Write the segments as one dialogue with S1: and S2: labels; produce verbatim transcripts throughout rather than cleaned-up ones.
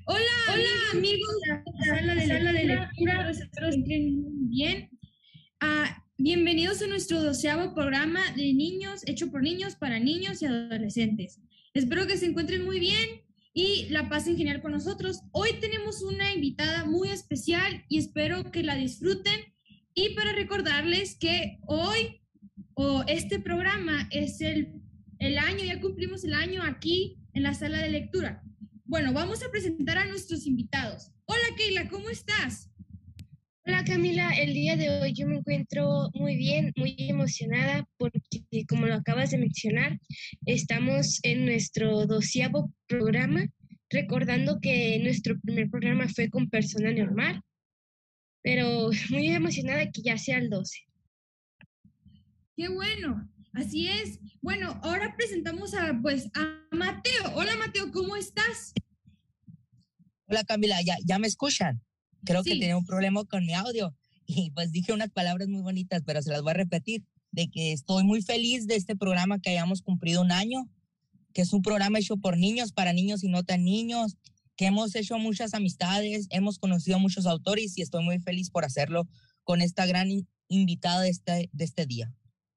S1: Hola,
S2: Hola
S1: amigos
S2: amigos
S1: de la sala de
S2: sala de
S1: lectura,
S2: lectura.
S1: espero estén muy bien. Ah, bienvenidos a nuestro doceavo programa de niños, hecho por niños, para niños y adolescentes. Espero que se encuentren muy bien y la pasen genial con nosotros. Hoy tenemos una invitada muy especial y espero que la disfruten. Y para recordarles que hoy o este programa es el, el año, ya cumplimos el año aquí en la sala de lectura. Bueno, vamos a presentar a nuestros invitados. Hola Keila, ¿cómo estás?
S2: Hola Camila, el día de hoy yo me encuentro muy bien, muy emocionada porque como lo acabas de mencionar, estamos en nuestro doceavo programa, recordando que nuestro primer programa fue con persona normal, pero muy emocionada que ya sea el doce.
S1: Qué bueno, así es. Bueno, ahora presentamos a, pues, a Mateo. Hola Mateo, ¿cómo estás?
S3: Hola Camila, ¿ya, ya me escuchan? Creo
S1: Sí.
S3: que tenía un problema con mi audio y pues dije unas palabras muy bonitas, pero se las voy a repetir, de que estoy muy feliz de este programa que hayamos cumplido un año, que es un programa hecho por niños, para niños y no tan niños, que hemos hecho muchas amistades, hemos conocido a muchos autores y estoy muy feliz por hacerlo con esta gran invitada de este, de este día.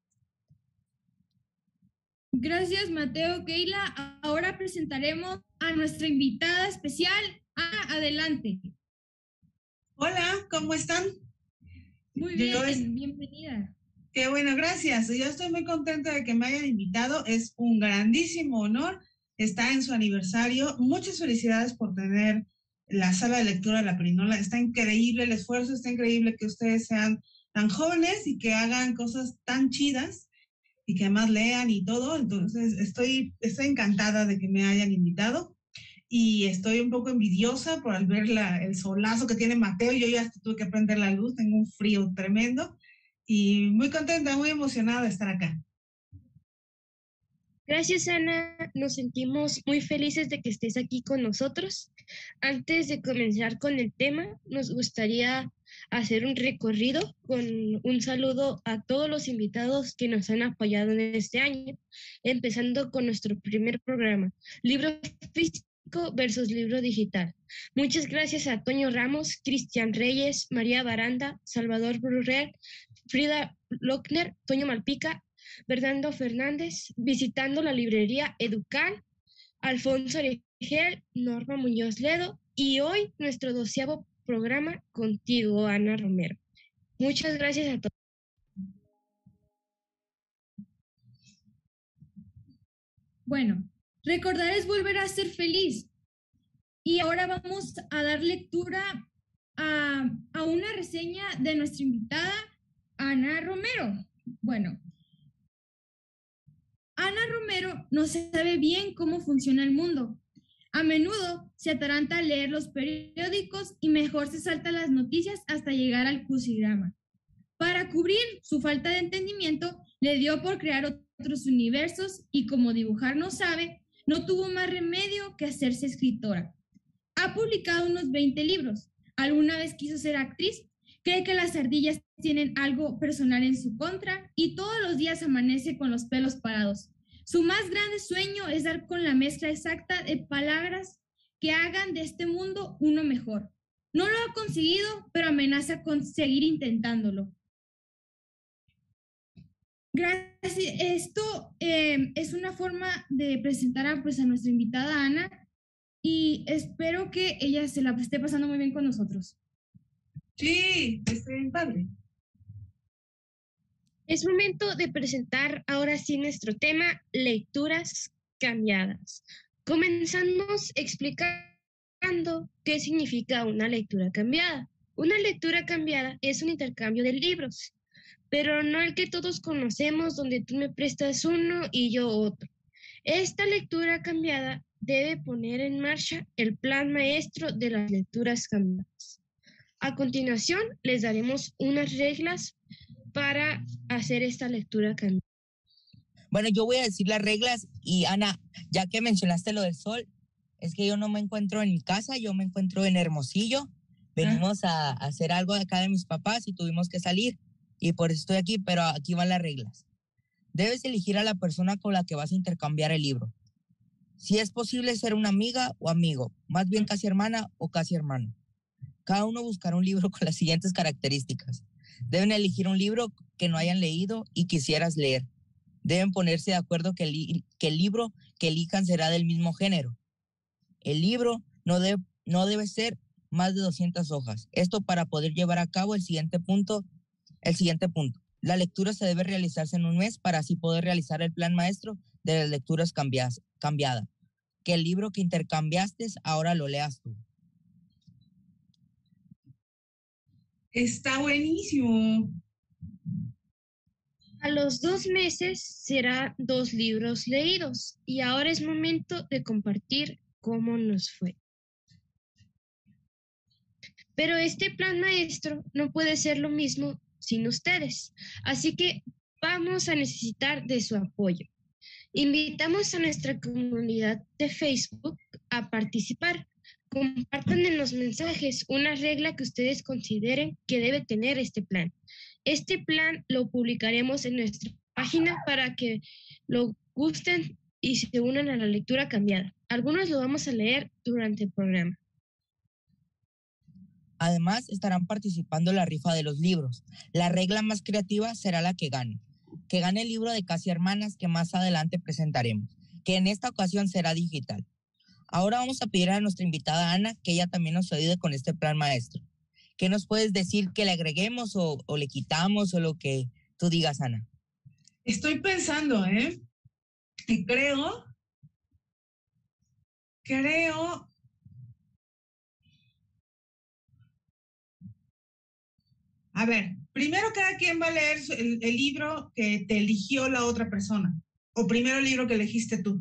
S1: Gracias Mateo, Keila. Ahora presentaremos a nuestra invitada especial. Ana, adelante.
S4: Hola, ¿cómo están?
S1: Muy bien, es... bienvenida.
S4: Qué bueno, gracias. Yo estoy muy contenta de que me hayan invitado. Es un grandísimo honor. Está en su aniversario. Muchas felicidades por tener la sala de lectura de La Perinola. Está increíble el esfuerzo, está increíble que ustedes sean tan jóvenes y que hagan cosas tan chidas y que además lean y todo. Entonces, estoy, estoy encantada de que me hayan invitado. Y estoy un poco envidiosa por al ver la, el solazo que tiene Mateo. Yo ya tuve que prender la luz, tengo un frío tremendo y muy contenta, muy emocionada de estar acá.
S2: Gracias Ana, nos sentimos muy felices de que estés aquí con nosotros. Antes de comenzar con el tema, nos gustaría hacer un recorrido con un saludo a todos los invitados que nos han apoyado en este año, empezando con nuestro primer programa, Libro Físico versus Libro Digital. Muchas gracias a Toño Ramos, Cristian Reyes, María Baranda, Salvador Brurrer, Frida Lochner, Toño Malpica, Bernardo Fernández, visitando la librería Educal, Alfonso Oregel, Norma Muñoz Ledo y hoy nuestro doceavo programa contigo, Ana Romero. Muchas gracias a todos.
S1: Bueno, recordar es volver a ser feliz. Y ahora vamos a dar lectura a, a una reseña de nuestra invitada, Ana Romero. Bueno, Ana Romero no sabe bien cómo funciona el mundo. A menudo se ataranta a leer los periódicos y mejor se salta las noticias hasta llegar al crucigrama. Para cubrir su falta de entendimiento, le dio por crear otros universos y como dibujar no sabe, no tuvo más remedio que hacerse escritora. Ha publicado unos veinte libros. Alguna vez quiso ser actriz, cree que las ardillas tienen algo personal en su contra y todos los días amanece con los pelos parados. Su más grande sueño es dar con la mezcla exacta de palabras que hagan de este mundo uno mejor. No lo ha conseguido, pero amenaza con seguir intentándolo. Gracias. Esto eh, es una forma de presentar a, pues, a nuestra invitada Ana y espero que ella se la esté pasando muy bien con nosotros.
S4: Sí, está bien padre.
S2: Es momento de presentar ahora sí nuestro tema, lecturas cambiadas. Comenzamos explicando qué significa una lectura cambiada. Una lectura cambiada es un intercambio de libros, pero no el que todos conocemos, donde tú me prestas uno y yo otro. Esta lectura cambiada debe poner en marcha el plan maestro de las lecturas cambiadas. A continuación, les daremos unas reglas para hacer esta lectura cambiada.
S3: Bueno, yo voy a decir las reglas y Ana, ya que mencionaste lo del sol, es que yo no me encuentro en mi casa, yo me encuentro en Hermosillo. Venimos a, a hacer algo de acá de mis papás y tuvimos que salir y por eso estoy aquí, pero aquí van las reglas. Debes elegir a la persona con la que vas a intercambiar el libro. Si es posible ser una amiga o amigo, más bien casi hermana o casi hermano. Cada uno buscará un libro con las siguientes características. Deben elegir un libro que no hayan leído y quisieras leer. Deben ponerse de acuerdo que el, que el libro que elijan será del mismo género. El libro no, de, no debe ser más de doscientas hojas. Esto para poder llevar a cabo el siguiente punto. El siguiente punto. La lectura se debe realizarse en un mes para así poder realizar el plan maestro de las lecturas cambiadas, cambiada. Que el libro que intercambiaste ahora lo leas tú.
S4: Está buenísimo.
S2: A los dos meses será dos libros leídos y ahora es momento de compartir cómo nos fue. Pero este plan maestro no puede ser lo mismo sin ustedes, así que vamos a necesitar de su apoyo. Invitamos a nuestra comunidad de Facebook a participar. Compartan en los mensajes una regla que ustedes consideren que debe tener este plan. Este plan lo publicaremos en nuestra página para que lo gusten y se unan a la lectura cambiada. Algunos lo vamos a leer durante el programa.
S3: Además, estarán participando en la rifa de los libros. La regla más creativa será la que gane. Que gane el libro de Casi Hermanas que más adelante presentaremos, que en esta ocasión será digital. Ahora vamos a pedir a nuestra invitada Ana que ella también nos ayude con este plan maestro. ¿Qué nos puedes decir que le agreguemos o, o le quitamos o lo que tú digas, Ana?
S4: Estoy pensando, ¿eh? Y creo, creo, a ver, primero cada quien va a leer el, el libro que te eligió la otra persona, o primero el libro que elegiste tú.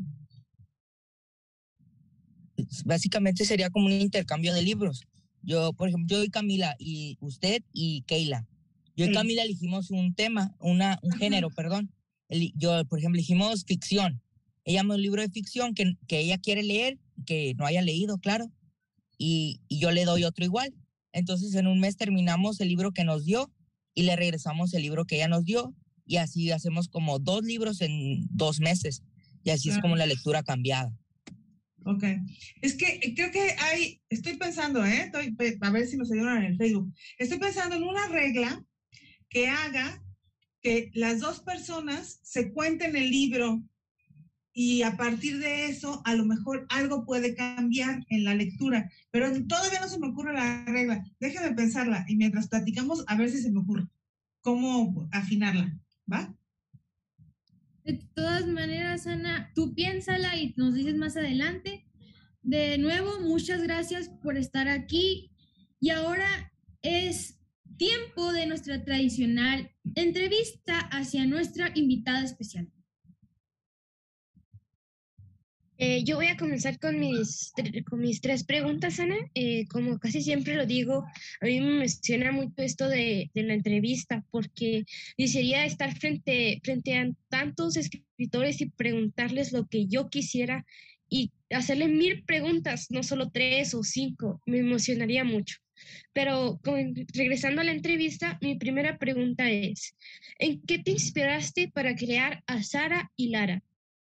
S3: Básicamente sería como un intercambio de libros. Yo, por ejemplo, yo y Camila, y usted y Keila. Yo y
S4: Sí.
S3: Camila elegimos un tema, una, un género, perdón. El, yo, por ejemplo, elegimos ficción. Ella me dio un libro de ficción que, que ella quiere leer, que no haya leído, claro, y, y yo le doy otro igual. Entonces, en un mes terminamos el libro que nos dio y le regresamos el libro que ella nos dio, y así hacemos como dos libros en dos meses, y así
S4: Claro.
S3: es como la lectura cambiada.
S4: Ok. Es que creo que hay, estoy pensando, ¿eh? Estoy, a ver si nos ayudan en el Facebook. Estoy pensando en una regla que haga que las dos personas se cuenten el libro y a partir de eso a lo mejor algo puede cambiar en la lectura, pero todavía no se me ocurre la regla. Déjame pensarla y mientras platicamos a ver si se me ocurre cómo afinarla, ¿va?
S1: De todas maneras, Ana, tú piénsala y nos dices más adelante. De nuevo, muchas gracias por estar aquí. Y ahora es tiempo de nuestra tradicional entrevista hacia nuestra invitada especial.
S2: Eh, yo voy a comenzar con mis, con mis tres preguntas, Ana. Eh, como casi siempre lo digo, a mí me emociona mucho esto de, de la entrevista, porque desearía estar frente, frente a tantos escritores y preguntarles lo que yo quisiera y hacerle mil preguntas, no solo tres o cinco. Me emocionaría mucho. Pero con, regresando a la entrevista, mi primera pregunta es, ¿en qué te inspiraste para crear a Sara y Lara?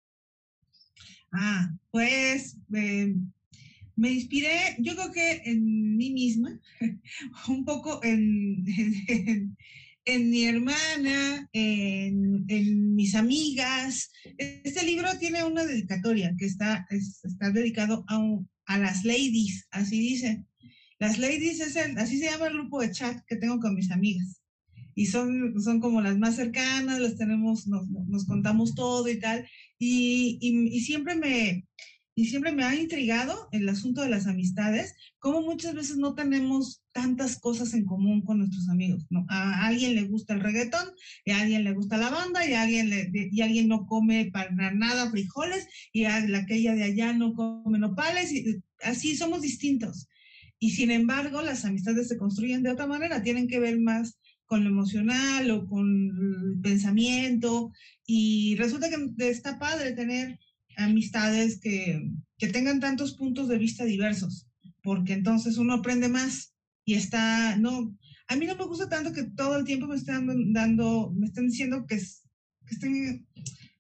S4: Ah, pues eh, me inspiré, yo creo que en mí misma, un poco en, en, en mi hermana, en, en mis amigas. Este libro tiene una dedicatoria que está, es, está dedicado a, un, a las ladies, así dice. Las ladies es el, así se llama el grupo de chat que tengo con mis amigas. Y son, son como las más cercanas, las tenemos, nos, nos contamos todo y tal. Y, y, y, siempre me, y siempre me ha intrigado el asunto de las amistades, cómo muchas veces no tenemos tantas cosas en común con nuestros amigos, ¿no? A alguien le gusta el reggaetón, y a alguien le gusta la banda, y a alguien, le, y a alguien no come para nada frijoles, y a la aquella de allá no come nopales, y así somos distintos. Y sin embargo, las amistades se construyen de otra manera, tienen que ver más con lo emocional o con el pensamiento, y resulta que está padre tener amistades que, que tengan tantos puntos de vista diversos, porque entonces uno aprende más y está, no, a mí no me gusta tanto que todo el tiempo me están dando, me están diciendo que, que estén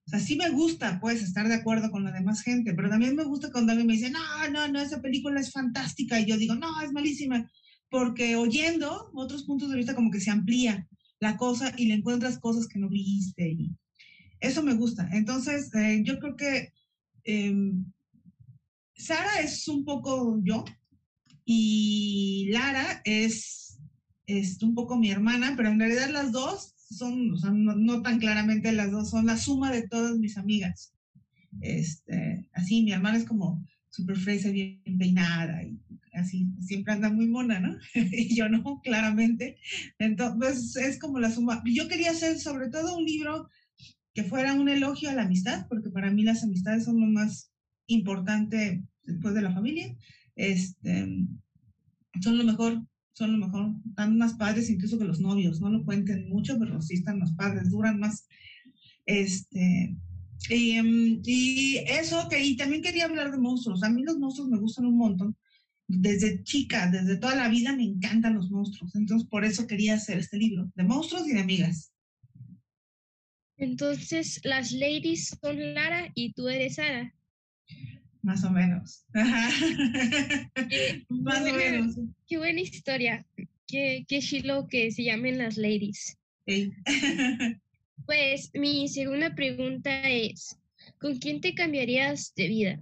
S4: O sea, sí me gusta, pues, estar de acuerdo con la demás gente, pero también me gusta cuando alguien me dice, no, no, no, esa película es fantástica, y yo digo, no, es malísima, porque oyendo otros puntos de vista como que se amplía la cosa y le encuentras cosas que no viste, y eso me gusta. Entonces, eh, yo creo que eh, Sara es un poco yo, y Lara es, es un poco mi hermana, pero en realidad las dos son, o sea, no, no tan claramente las dos, son la suma de todas mis amigas. Este, así, mi hermana es como súper fresa, bien peinada, y así, siempre anda muy mona, ¿no? Y yo no, claramente. Entonces, es como la suma. Yo quería hacer sobre todo un libro que fuera un elogio a la amistad, porque para mí las amistades son lo más importante después de la familia. Este, son lo mejor, son lo mejor. Están más padres incluso que los novios. No lo cuenten mucho, pero sí están más padres, duran más. Este, y, y eso, que, y también quería hablar de monstruos. A mí los monstruos me gustan un montón. Desde chica, desde toda la vida me encantan los monstruos. Entonces, por eso quería hacer este libro, de monstruos y de amigas.
S2: Entonces, las ladies son Lara y tú eres Sara.
S4: Más o menos.
S2: Qué,
S4: Más
S2: qué
S4: o
S2: buena,
S4: menos.
S2: qué buena historia. Qué, qué chilo que se llamen las ladies.
S4: Sí.
S2: Pues mi segunda pregunta es, ¿con quién te cambiarías de vida?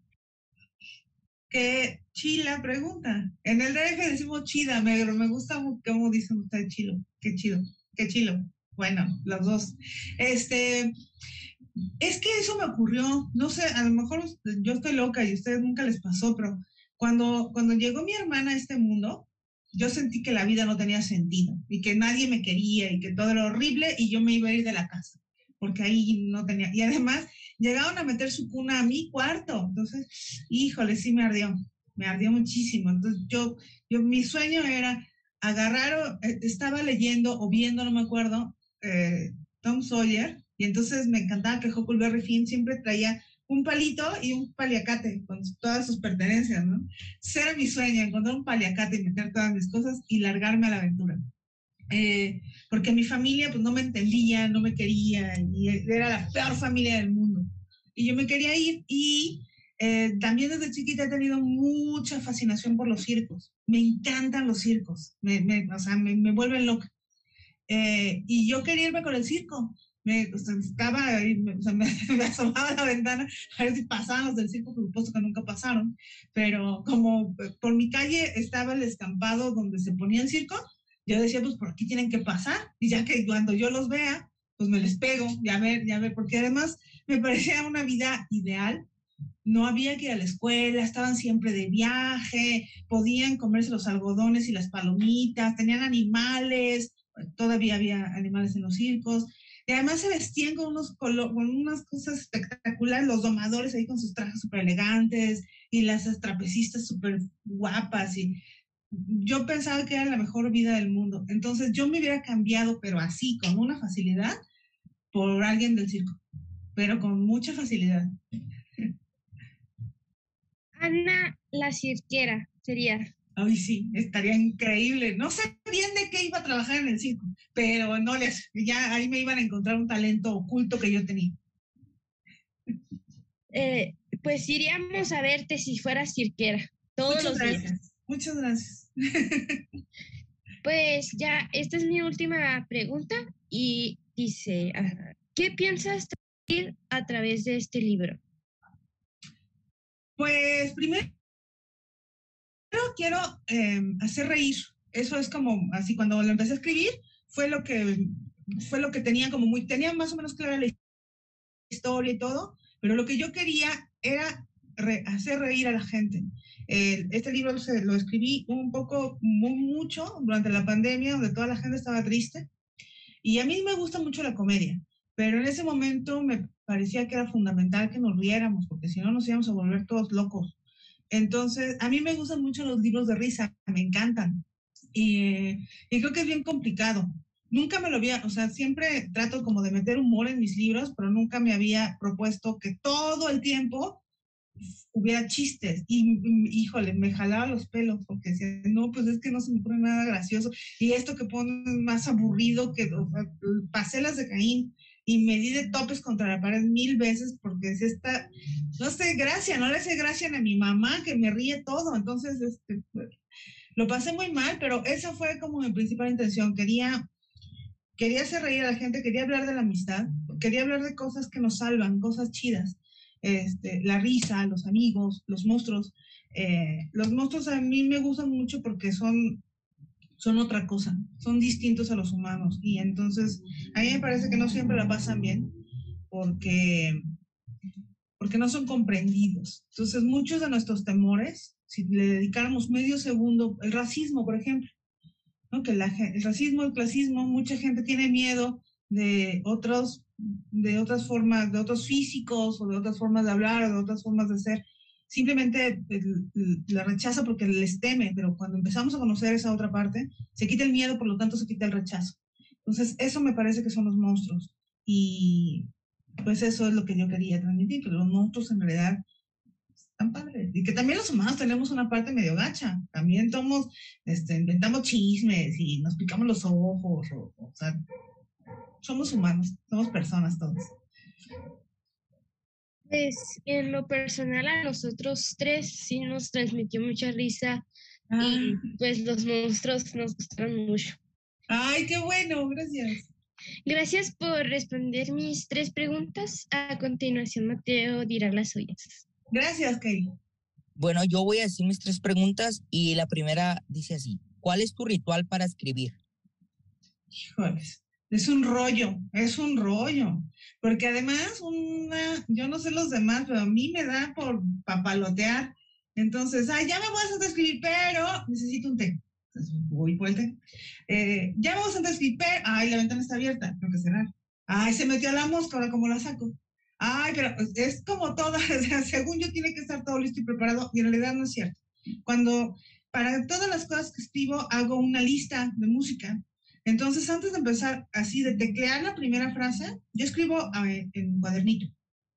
S4: Qué chila pregunta. En el D F decimos chida, me, me gusta cómo dicen ustedes chilo. Qué chido, qué chilo. Bueno, los dos. Este, es que eso me ocurrió, no sé, a lo mejor yo estoy loca y a ustedes nunca les pasó, pero cuando, cuando llegó mi hermana a este mundo, yo sentí que la vida no tenía sentido y que nadie me quería y que todo era horrible y yo me iba a ir de la casa, porque ahí no tenía, y además llegaron a meter su cuna a mi cuarto, entonces, híjole, sí me ardió, me ardió muchísimo, entonces yo, yo mi sueño era agarrar, estaba leyendo o viendo, no me acuerdo, eh, Tom Sawyer, y entonces me encantaba que Huckleberry Finn siempre traía un palito y un paliacate con todas sus pertenencias, ¿no? Ese era mi sueño, encontrar un paliacate y meter todas mis cosas y largarme a la aventura. Eh, porque mi familia pues no me entendía, no me quería, y era la peor familia del mundo. Y yo me quería ir y eh, también desde chiquita he tenido mucha fascinación por los circos. Me encantan los circos, me, me, o sea, me, me vuelven loca. Eh, y yo quería irme con el circo. Me, o sea, estaba ahí, me, o sea, me, me asomaba a la ventana a ver si pasaban los del circo, por supuesto que nunca pasaron, pero como por mi calle estaba el escampado donde se ponía el circo, yo decía, pues por aquí tienen que pasar, y ya que cuando yo los vea, pues me les pego, ya ver, ya ver, porque además me parecía una vida ideal. No había que ir a la escuela, estaban siempre de viaje, podían comerse los algodones y las palomitas, tenían animales, todavía había animales en los circos, y además se vestían con, unos con unas cosas espectaculares, los domadores ahí con sus trajes súper elegantes, y las trapecistas súper guapas, y yo pensaba que era la mejor vida del mundo. Entonces yo me hubiera cambiado, pero así, con una facilidad, por alguien del circo, pero con mucha facilidad.
S2: Ana la cirquera sería.
S4: Ay, sí, estaría increíble. No sé bien de qué iba a trabajar en el circo, pero no les, ya ahí me iban a encontrar un talento oculto que yo tenía.
S2: Eh, pues iríamos a verte si fueras cirquera todos
S4: Muchas
S2: los
S4: gracias.
S2: días.
S4: Muchas gracias.
S2: Pues ya, esta es mi última pregunta y dice, uh, ¿qué piensas transmitir a través de este libro?
S4: Pues primero quiero eh, hacer reír. Eso es como así, cuando lo empecé a escribir, fue lo que fue lo que tenía como muy, tenía más o menos clara la historia y todo, pero lo que yo quería era re, hacer reír a la gente. Eh, este libro se, lo escribí un poco, muy, mucho durante la pandemia, donde toda la gente estaba triste, y a mí me gusta mucho la comedia, pero en ese momento me parecía que era fundamental que nos riéramos, porque si no nos íbamos a volver todos locos. Entonces, a mí me gustan mucho los libros de risa, me encantan, y, y creo que es bien complicado. Nunca me lo había, o sea, siempre trato como de meter humor en mis libros, pero nunca me había propuesto que todo el tiempo hubiera chistes. Y, y híjole, me jalaba los pelos porque decía, no, pues es que no se me ocurre nada gracioso. Y esto que ponen más aburrido que o sea, Paselas de Caín. y me di de topes contra la pared mil veces porque es esta, no sé, gracia, no le hace gracia ni a mi mamá que me ríe todo, entonces este, pues, lo pasé muy mal, pero esa fue como mi principal intención, quería, quería hacer reír a la gente, quería hablar de la amistad, quería hablar de cosas que nos salvan, cosas chidas, este, la risa, los amigos, los monstruos, eh, los monstruos a mí me gustan mucho porque son son otra cosa, son distintos a los humanos y entonces a mí me parece que no siempre la pasan bien porque, porque no son comprendidos. Entonces muchos de nuestros temores, si le dedicáramos medio segundo, el racismo, por ejemplo, ¿no? Que la, el racismo, el clasismo, mucha gente tiene miedo de otros, de otras formas, de otros físicos o de otras formas de hablar o de otras formas de ser. Simplemente la rechaza porque les teme, pero cuando empezamos a conocer esa otra parte, se quita el miedo, por lo tanto se quita el rechazo. Entonces, eso me parece que son los monstruos. Y pues eso es lo que yo quería transmitir, que los monstruos en realidad están padres. Y que también los humanos tenemos una parte medio gacha. También somos, este, inventamos chismes y nos picamos los ojos. O, o sea, somos humanos, somos personas todos.
S2: Pues en lo personal a nosotros tres sí nos transmitió mucha risa ah. y pues los monstruos nos gustaron mucho.
S4: Ay, qué bueno, gracias.
S2: Gracias por responder mis tres preguntas. A continuación Mateo dirá las suyas.
S4: Gracias, Kay.
S3: Bueno, yo voy a decir mis tres preguntas y la primera dice así: ¿cuál es tu ritual para escribir?
S4: Híjoles. Es un rollo, es un rollo, porque además una, yo no sé los demás, pero a mí me da por papalotear, entonces, ay, ya me voy a sentar a escribir, pero necesito un té, entonces voy por el té, eh, ya me voy a sentar a escribir, pero, ay, la ventana está abierta, tengo que cerrar, ay, se metió la mosca, ahora cómo la saco, ay, pero es como todo, o sea, según yo tiene que estar todo listo y preparado, y en realidad no es cierto, cuando, para todas las cosas que escribo, hago una lista de música. Entonces, antes de empezar así, de teclear la primera frase, yo escribo eh, en un cuadernito.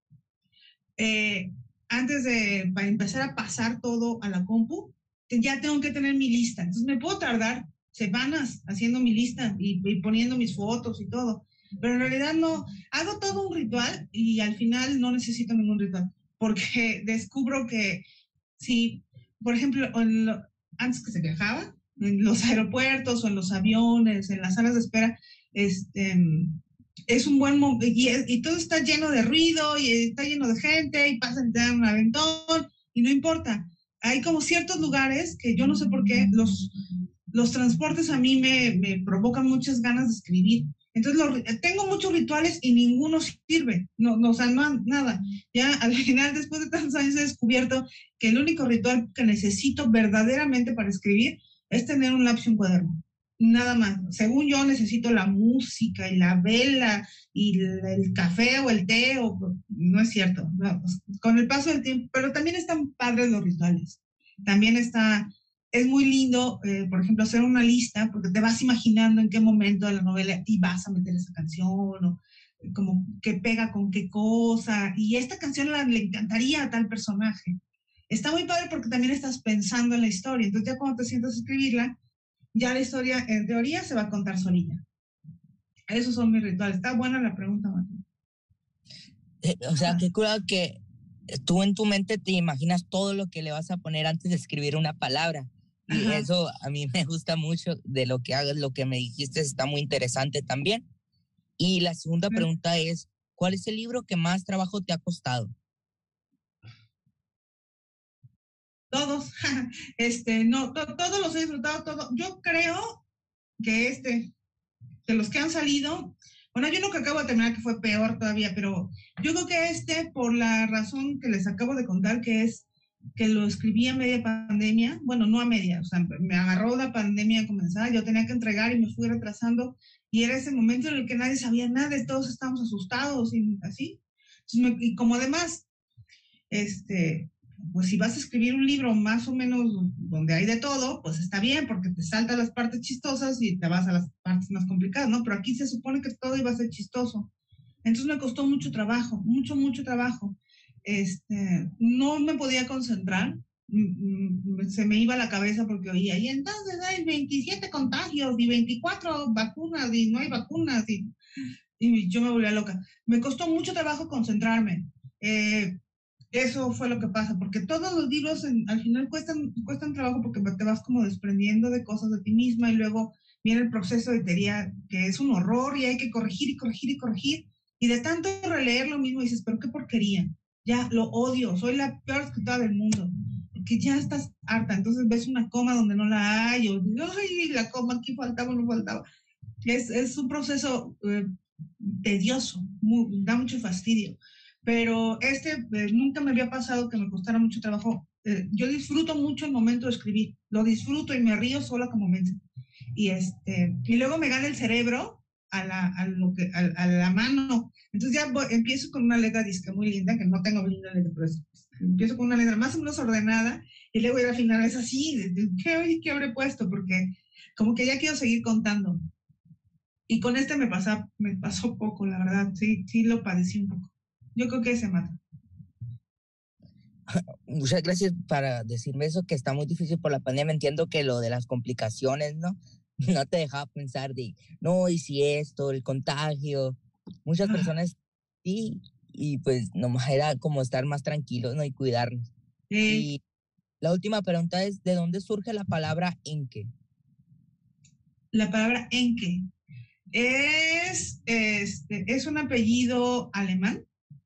S4: Eh, antes de para empezar a pasar todo a la compu, ya tengo que tener mi lista. Entonces, me puedo tardar semanas haciendo mi lista y, y poniendo mis fotos y todo. Pero en realidad no, hago todo un ritual y al final no necesito ningún ritual. Porque descubro que si, por ejemplo, en lo, antes que se viajaba, en los aeropuertos o en los aviones, en las salas de espera, este, es un buen momento, y, y todo está lleno de ruido, y está lleno de gente, y pasan, te dan un aventón, y no importa. Hay como ciertos lugares que yo no sé por qué, los, los transportes a mí me, me provocan muchas ganas de escribir. Entonces, lo, tengo muchos rituales y ninguno sirve, no, no, o sea, no, nada. Ya al final, después de tantos años, he descubierto que el único ritual que necesito verdaderamente para escribir es tener un lápiz y un cuaderno, nada más. Según yo necesito la música y la vela y el café o el té, o no es cierto, no, con el paso del tiempo, pero también están padres los rituales, también está, es muy lindo, eh, por ejemplo, hacer una lista, porque te vas imaginando en qué momento de la novela y vas a meter esa canción, o como qué pega con qué cosa, y esta canción la, le encantaría a tal personaje. Está muy padre porque también estás pensando en la historia. Entonces ya cuando te sientas a escribirla, ya la historia en teoría se va a contar solita. Esos son mis rituales. Está buena la pregunta, Martín.
S3: Eh, o sea, qué curado que tú en tu mente te imaginas todo lo que le vas a poner antes de escribir una palabra. Y Ajá. eso a mí me gusta mucho de lo que hagas, lo que me dijiste está muy interesante también. Y la segunda Ajá. pregunta es, ¿cuál es el libro que más trabajo te ha costado?
S4: Todos, este, no, to, todos los he disfrutado, todo. Yo creo que este, de los que han salido, bueno, hay uno que acabo de terminar que fue peor todavía, pero yo creo que este, por la razón que les acabo de contar, que es que lo escribí a media pandemia, bueno, no a media, o sea, me agarró la pandemia comenzada, yo tenía que entregar y me fui retrasando, y era ese momento en el que nadie sabía nada, todos estábamos asustados y así, Entonces me, y como además, este... pues si vas a escribir un libro más o menos donde hay de todo, pues está bien, porque te saltas las partes chistosas y te vas a las partes más complicadas, ¿no? Pero aquí se supone que todo iba a ser chistoso. Entonces me costó mucho trabajo, mucho, mucho trabajo. Este, no me podía concentrar, se me iba la cabeza porque oía, y entonces hay veintisiete contagios y veinticuatro vacunas y no hay vacunas. Y y yo me volvía loca. Me costó mucho trabajo concentrarme. Eh, eso fue lo que pasa, porque todos los libros en, al final cuestan, cuestan trabajo porque te vas como desprendiendo de cosas de ti misma y luego viene el proceso de teoría que es un horror y hay que corregir y corregir y corregir. Y de tanto releer lo mismo dices, pero qué porquería, ya lo odio, soy la peor escritora del mundo, porque ya estás harta. Entonces ves una coma donde no la hay, o ay, la coma aquí faltaba, no faltaba. Es, es un proceso eh, tedioso, muy, da mucho fastidio. Pero este eh, nunca me había pasado que me costara mucho trabajo. Eh, yo disfruto mucho el momento de escribir, lo disfruto y me río sola como mensa. Y, este, y luego me gana el cerebro a la, a lo que, a, a la mano. Entonces ya voy, empiezo con una letra disque muy linda, que no tengo linda letra, pero es, empiezo con una letra más o menos ordenada y luego ya al final es así, de, de, ¿qué, ¿qué habré puesto? Porque como que ya quiero seguir contando. Y con este me, pasa, me pasó poco, la verdad, sí, sí lo padecí un poco. Yo creo que se mata.
S3: Muchas gracias para decirme eso, que está muy difícil por la pandemia. Entiendo que lo de las complicaciones, ¿no? No te dejaba pensar de, no, y si esto, el contagio. Muchas personas sí, y pues nomás era como estar más tranquilos, ¿no? Y cuidarnos.
S4: Sí.
S3: Y la última pregunta es, ¿de dónde surge la palabra enque?
S4: La palabra enque es, este, es un apellido alemán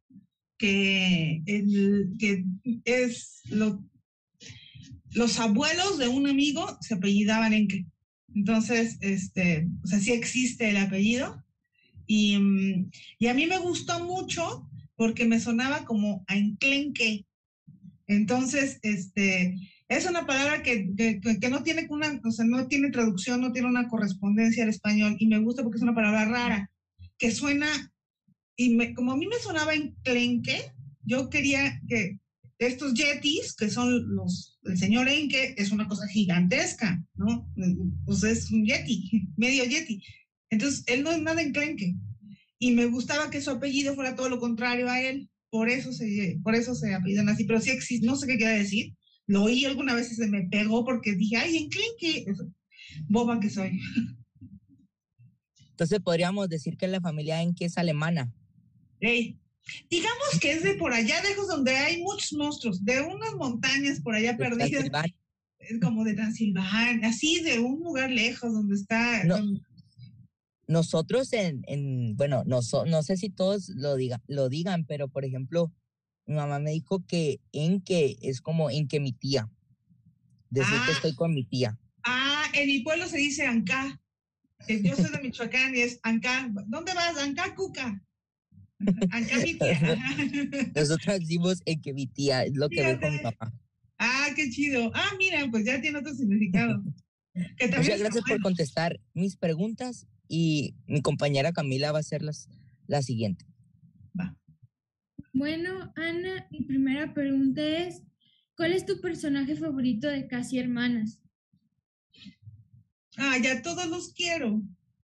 S4: que, el, que es lo, los abuelos de un amigo se apellidaban enque. Entonces, este, o sea, sí existe el apellido. Y, y a mí me gustó mucho porque me sonaba como a enclenque. Entonces, este, es una palabra que, que, que no tiene una, o sea, no tiene traducción, no tiene una correspondencia al español, y me gusta porque es una palabra rara, que suena, y me, como a mí me sonaba enclenque, yo quería que estos yetis, que son los, el señor Enque, es una cosa gigantesca, ¿no? Pues es un yeti, medio yeti. Entonces, él no es nada enclenque. Y me gustaba que su apellido fuera todo lo contrario a él. Por eso se, por eso se apellidan así. Pero sí existe, no sé qué quiere decir. Lo oí alguna vez y se me pegó porque dije, ay, enclenque. Boba que soy.
S3: Entonces podríamos decir que la familia Enque es alemana.
S4: Hey. Digamos que es de por allá, lejos donde hay muchos monstruos, de unas montañas por allá de perdidas. Es como de Transilvania, así de un lugar lejos donde está.
S3: No,
S4: donde...
S3: Nosotros en, en bueno, no, so, no sé si todos lo, diga, lo digan, pero por ejemplo, mi mamá me dijo que en que es como en que mi tía. Decir ah, que estoy con mi tía.
S4: Ah, en mi pueblo se dice Ancá. Yo soy de Michoacán y es Ancá. ¿Dónde vas? Ancá, Cuca. Ancá, mi tía.
S3: Nosotros decimos en que mi tía, es lo que veo con mi papá.
S4: Ah, qué chido. Ah, mira, pues ya tiene otro significado.
S3: Que Muchas gracias por contestar mis preguntas y mi compañera Camila va a hacer las, la siguiente.
S4: Va.
S1: Bueno, Ana, mi primera pregunta es, ¿cuál es tu personaje favorito de Casi Hermanas?
S4: Ah, ya todos los quiero.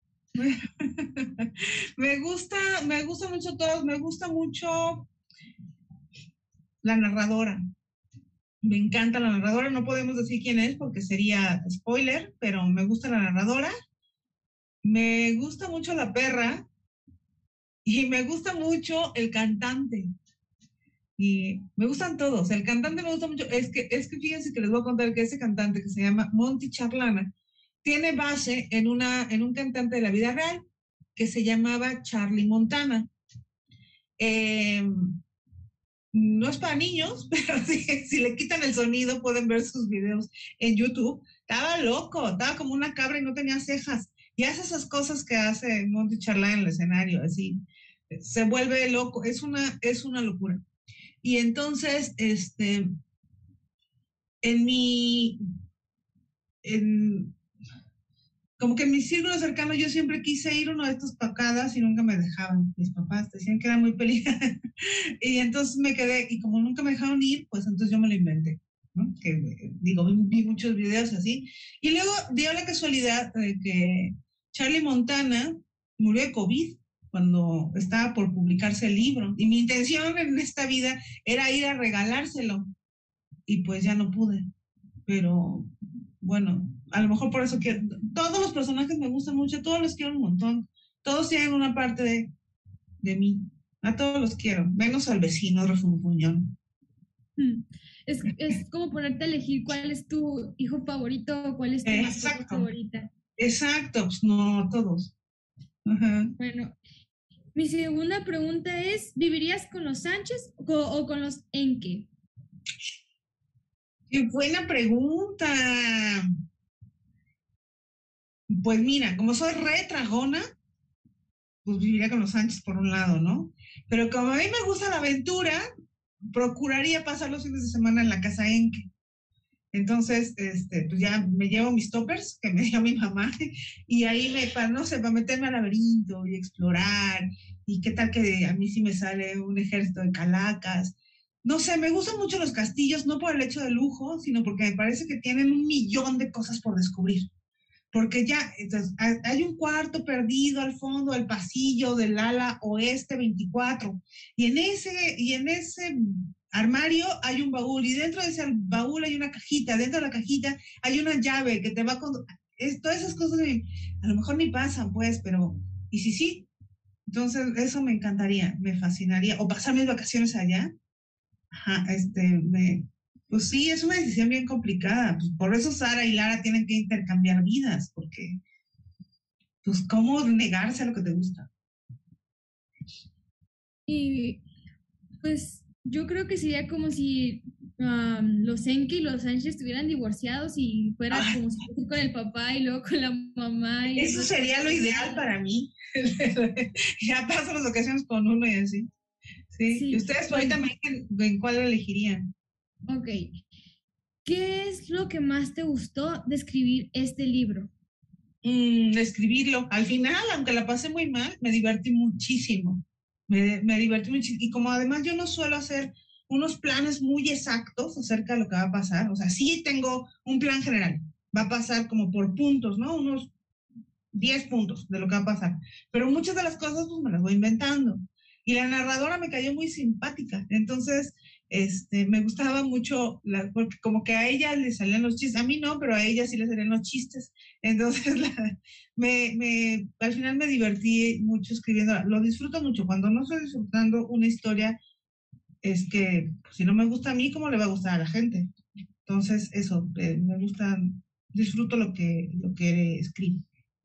S4: me gusta, me gusta mucho todos, me gusta mucho la narradora. Me encanta la narradora, no podemos decir quién es porque sería spoiler, pero me gusta la narradora. Me gusta mucho la perra y me gusta mucho el cantante. Y me gustan todos. El cantante me gusta mucho. Es que, es que fíjense que les voy a contar que ese cantante que se llama Monty Charlana tiene base en, una, en un cantante de la vida real que se llamaba Charlie Montana. Eh, no es para niños, pero si, si le quitan el sonido pueden ver sus videos en YouTube. Estaba loco, estaba como una cabra y no tenía cejas. Y hace esas cosas que hace Monty Charlana en el escenario, así. Se vuelve loco, es una, es una locura. Y entonces, este, en mi, en, como que en mi círculo cercano yo siempre quise ir a una de estas pacadas y nunca me dejaban. Mis papás decían que era muy peligroso. Y entonces me quedé, y como nunca me dejaron ir, pues entonces yo me lo inventé, ¿no? Que, digo, vi muchos videos así. Y luego dio la casualidad de que Charlie Montana murió de COVID cuando estaba por publicarse el libro. Y mi intención en esta vida era ir a regalárselo. Y pues ya no pude. Pero bueno, a lo mejor por eso quiero. Todos los personajes me gustan mucho, todos los quiero un montón. Todos tienen una parte de de mí. A todos los quiero, menos al vecino refunfuñón.
S1: Es, es como ponerte a elegir cuál es tu hijo favorito o cuál es tu mascota
S4: Exacto,
S1: favorita.
S4: exacto, pues no todos. Ajá.
S1: Bueno, mi segunda pregunta es, ¿vivirías con los Sánchez o, o con los Enque?
S4: ¡Qué buena pregunta! Pues mira, como soy re tragona, pues viviría con los Sánchez por un lado, ¿no? Pero como a mí me gusta la aventura, procuraría pasar los fines de semana en la casa Enque. Entonces, este, pues ya me llevo mis toppers que me dio mi mamá y ahí me, para, no sé, para meterme al laberinto y explorar. Y qué tal que a mí sí me sale un ejército de calacas. No sé, me gustan mucho los castillos, no por el hecho de lujo, sino porque me parece que tienen un millón de cosas por descubrir. Porque ya, entonces, hay un cuarto perdido al fondo del pasillo del ala oeste veinticuatro, y en ese, y en ese armario hay un baúl, y dentro de ese baúl hay una cajita, dentro de la cajita hay una llave que te va con... Es, todas esas cosas me, a lo mejor ni pasan, pues, pero... ¿Y sí, sí? Entonces, eso me encantaría, me fascinaría. O pasar mis vacaciones allá. Ajá, este, me... Pues sí, es una decisión bien complicada. Pues por eso Sara y Lara tienen que intercambiar vidas, porque, pues, ¿cómo negarse a lo que te gusta?
S1: Y pues yo creo que sería como si um, los Enke y los Sánchez estuvieran divorciados y fuera
S4: Ay,
S1: como si fuera con el papá y luego con la mamá. Y
S4: eso sería lo ideal para mí. Ya paso las vacaciones con uno y así. Sí.
S1: Sí,
S4: ¿Y ustedes
S1: bueno.
S4: ahorita me dicen en cuál elegirían?
S1: Ok. ¿Qué es lo que más te gustó de escribir este libro?
S4: Mm, escribirlo. Al final, aunque la pasé muy mal, me divertí muchísimo. Me, me divertí muchísimo. Y como además yo no suelo hacer unos planes muy exactos acerca de lo que va a pasar, o sea, sí tengo un plan general. Va a pasar como por puntos, ¿no? Unos diez puntos de lo que va a pasar. Pero muchas de las cosas pues me las voy inventando. Y la narradora me cayó muy simpática. Entonces, este, me gustaba mucho, la, porque como que a ella le salían los chistes, a mí no, pero a ella sí le salían los chistes. Entonces, la, me, me, al final me divertí mucho escribiendo. Lo disfruto mucho. Cuando no estoy disfrutando una historia, es que pues, si no me gusta a mí, ¿cómo le va a gustar a la gente? Entonces, eso, eh, me gusta, disfruto lo que, lo que escribo.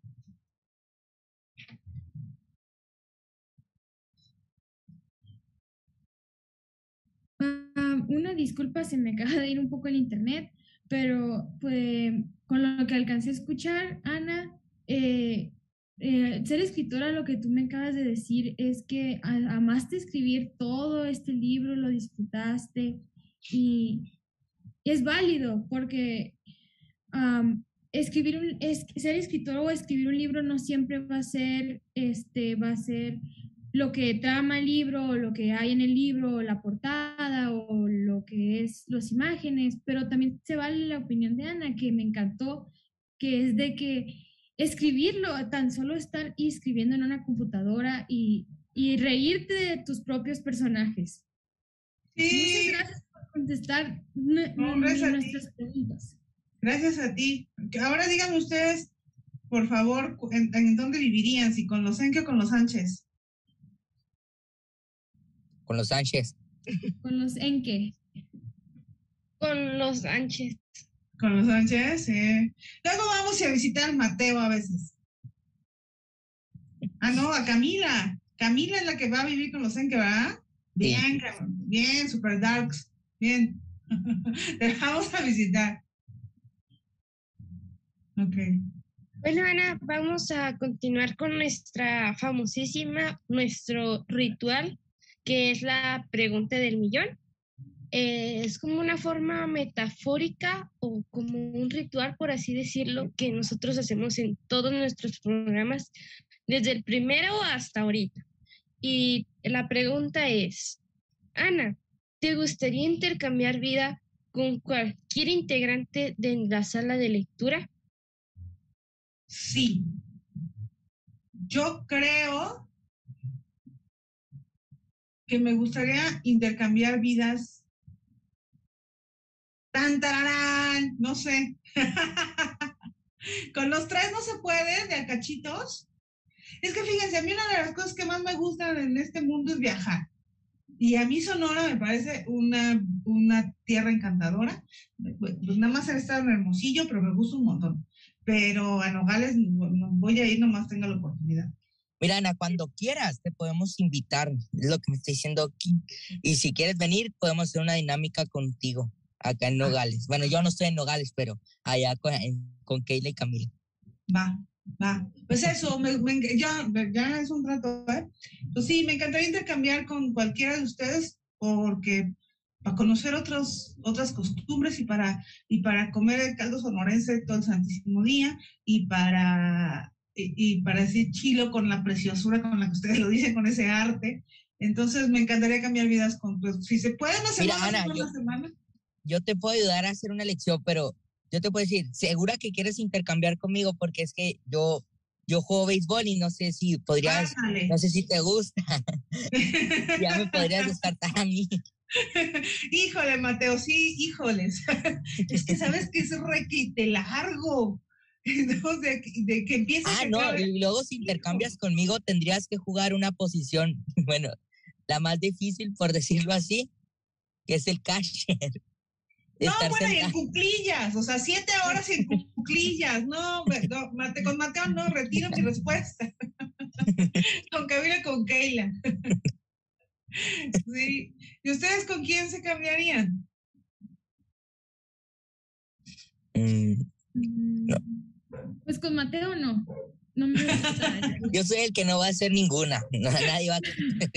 S1: Uh, una disculpa, se me acaba de ir un poco el internet, pero pues con lo que alcancé a escuchar, Ana, eh, eh, ser escritora, lo que tú me acabas de decir es que amaste escribir todo este libro, lo disfrutaste y es válido porque um, escribir un, es, ser escritor o escribir un libro no siempre va a ser, este, va a ser lo que trama el libro, o lo que hay en el libro, o la portada, o lo que es las imágenes, pero también se vale la opinión de Ana, que me encantó, que es de que escribirlo, tan solo estar escribiendo en una computadora y, y reírte de tus propios personajes.
S4: Sí.
S1: Muchas gracias por contestar no, nuestras preguntas.
S4: Gracias a ti. Ahora díganme ustedes, por favor, ¿en, en dónde vivirían? ¿Si con los Enque o con los Sánchez?
S3: Con los Sánchez.
S1: ¿Con los Enque?
S2: Con los Sánchez.
S4: Con los Sánchez, sí. Luego vamos a visitar a Mateo a veces. Ah, no, a Camila. Camila es la que va a vivir con los Enque, ¿verdad? Bien, sí. Bien, super darks. Bien. Te vamos a visitar. Ok.
S2: Bueno, Ana, vamos a continuar con nuestra famosísima, nuestro ritual, que es la pregunta del millón. Eh, es como una forma metafórica o como un ritual, por así decirlo, que nosotros hacemos en todos nuestros programas, desde el primero hasta ahorita. Y la pregunta es, Ana, ¿te gustaría intercambiar vida con cualquier integrante de la sala de lectura?
S4: Sí. Yo creo que me gustaría intercambiar vidas. ¡Tan, tararán! No sé. Con los tres no se puede, de a cachitos, Es que fíjense, a mí una de las cosas que más me gustan en este mundo es viajar. Y a mí Sonora me parece una, una tierra encantadora. Pues nada más he estado en Hermosillo, pero me gusta un montón. Pero a Nogales no voy a ir, nomás tenga la oportunidad.
S3: Mira, Ana, cuando quieras te podemos invitar, es lo que me está diciendo aquí. Y si quieres venir, podemos hacer una dinámica contigo acá en Nogales. Bueno, yo no estoy en Nogales, pero allá con, con Keila y Camila.
S4: Va, va. Pues eso, me, me, ya, ya es un trato, ¿eh? Pues sí, me encantaría intercambiar con cualquiera de ustedes porque para conocer otros, otras costumbres y para, y para comer el caldo sonorense todo el santísimo día y para... Y, y para decir chilo con la preciosura con la que ustedes lo dicen, con ese arte. Entonces me encantaría cambiar vidas con, pues, si se puede una semana,
S3: Mira, Ana,
S4: una
S3: yo,
S4: semana.
S3: Yo te puedo ayudar a hacer una lección, pero yo te puedo decir, ¿segura que quieres intercambiar conmigo? Porque es que yo, yo juego béisbol y no sé si podrías,
S4: Ándale.
S3: no sé si te gusta. Ya me podrías descartar a mí.
S4: Híjole, Mateo, sí, híjoles. Es que sabes que es requete largo. Entonces, de, de que empieza
S3: Ah,
S4: a
S3: no,
S4: acabe...
S3: y luego si intercambias conmigo tendrías que jugar una posición, bueno, la más difícil, por decirlo así, que es el catcher.
S4: No, bueno, y en cuclillas, o sea, siete horas en cuclillas. No, no Mate, con Mateo no, retiro mi respuesta. Con Camila, con Keila. Sí. ¿Y ustedes con quién se cambiarían?
S3: Mm, no.
S1: Pues con Mateo no. No me gusta.
S3: Yo soy el que no va a hacer ninguna. No, nadie va a...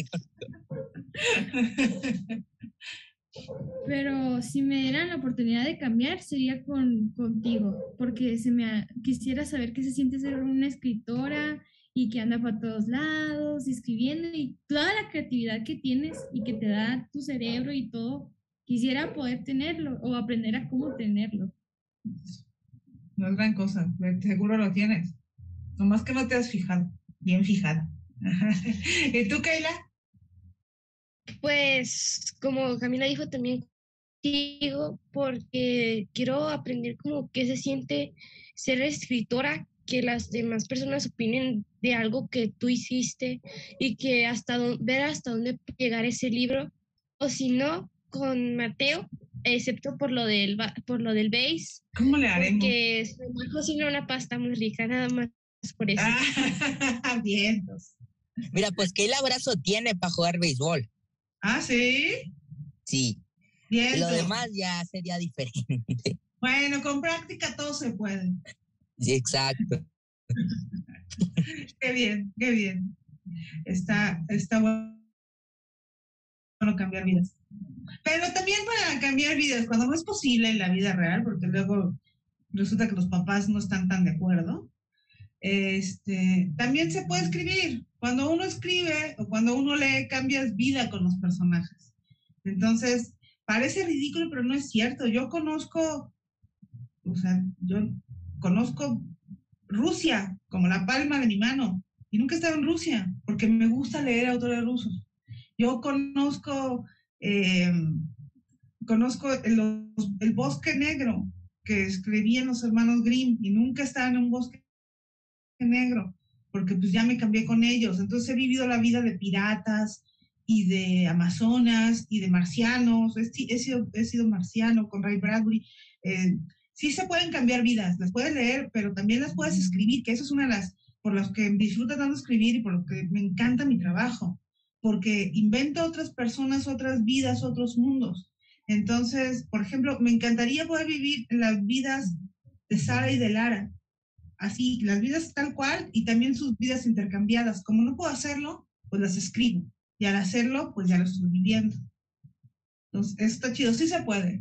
S1: Pero si me dieran la oportunidad de cambiar, sería con, contigo, porque se me, quisiera saber qué se siente ser una escritora y que anda para todos lados, escribiendo y toda la creatividad que tienes y que te da tu cerebro y todo. Quisiera poder tenerlo o aprender a cómo tenerlo.
S4: No es gran cosa, seguro lo tienes. Nomás que no te has fijado, bien fijada. ¿Y tú, Keila?
S2: Pues, como Camila dijo, también digo, porque quiero aprender como qué se siente ser escritora, que las demás personas opinen de algo que tú hiciste y que hasta do- ver hasta dónde puede llegar ese libro. O si no, con Mateo, excepto por lo del, ba- por lo del base,
S4: ¿Cómo le haremos?
S2: porque su mamá cocina una pasta muy rica, nada más por eso.
S4: Ah, bien.
S3: Mira, pues ¿qué abrazo tiene para jugar béisbol?
S4: Ah, ¿sí?
S3: Sí.
S4: Bien.
S3: Lo demás ya sería diferente.
S4: Bueno, con práctica todo se puede.
S3: Sí, exacto.
S4: Qué bien, qué bien. Está, está bueno cambiar vidas. Pero también para cambiar vidas, cuando no es posible en la vida real, porque luego resulta que los papás no están tan de acuerdo, este, también se puede escribir. Cuando uno escribe o cuando uno lee, cambias vida con los personajes. Entonces, parece ridículo, pero no es cierto. Yo conozco, o sea, yo conozco Rusia como la palma de mi mano y nunca he estado en Rusia porque me gusta leer autores rusos. Yo conozco, eh, conozco el, el Bosque Negro que escribían los hermanos Grimm y nunca he estado en un bosque negro porque pues ya me cambié con ellos. Entonces he vivido la vida de piratas y de amazonas y de marcianos. He, he, sido, he sido marciano con Ray Bradbury. Eh, sí se pueden cambiar vidas, las puedes leer, pero también las puedes escribir, que eso es una de las por las que disfruto tanto escribir y por lo que me encanta mi trabajo, porque invento otras personas, otras vidas, otros mundos. Entonces, por ejemplo, me encantaría poder vivir las vidas de Sara y de Lara, así, las vidas tal cual y también sus vidas intercambiadas. Como no puedo hacerlo, pues las escribo. Y al hacerlo, pues ya lo estoy viviendo. Entonces, está chido, sí se puede.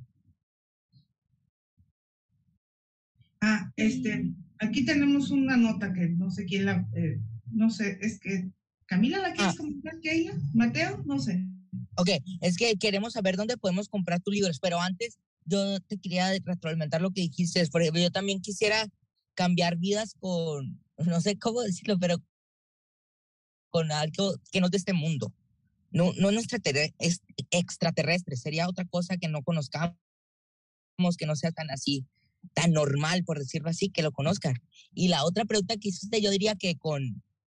S4: Ah, este, aquí tenemos una nota que no sé quién la, eh, no sé, es que, ¿Camila la quieres ah. comentar, Keila? ¿Mateo? No sé.
S3: Ok, es que queremos saber dónde podemos comprar tus libros, pero antes yo te quería retroalimentar lo que dijiste, porque yo también quisiera cambiar vidas con, no sé cómo decirlo, pero con algo que no es de este mundo. No, no es extraterrestre, sería otra cosa que no conozcamos, que no sea tan así, tan normal, por decirlo así, que lo conozcan. Y la otra pregunta que hiciste, yo diría que con,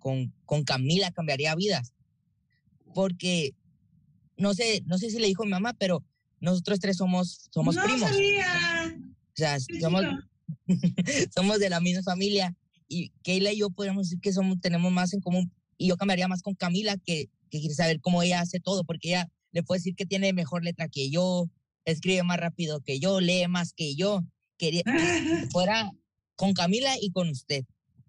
S3: con, con Camila cambiaría vidas. Porque, no sé, no sé si le dijo mi mamá, pero nosotros tres somos, somos
S4: no
S3: primos.
S4: sabía.
S3: O sea, somos, somos de la misma familia. Y Keila y yo podríamos decir que somos, tenemos más en común. Y yo cambiaría más con Camila, que, que quiere saber cómo ella hace todo, porque ella le puede decir que tiene mejor letra que yo, escribe más rápido que yo, lee más que yo. Quería que fuera con Camila y con usted.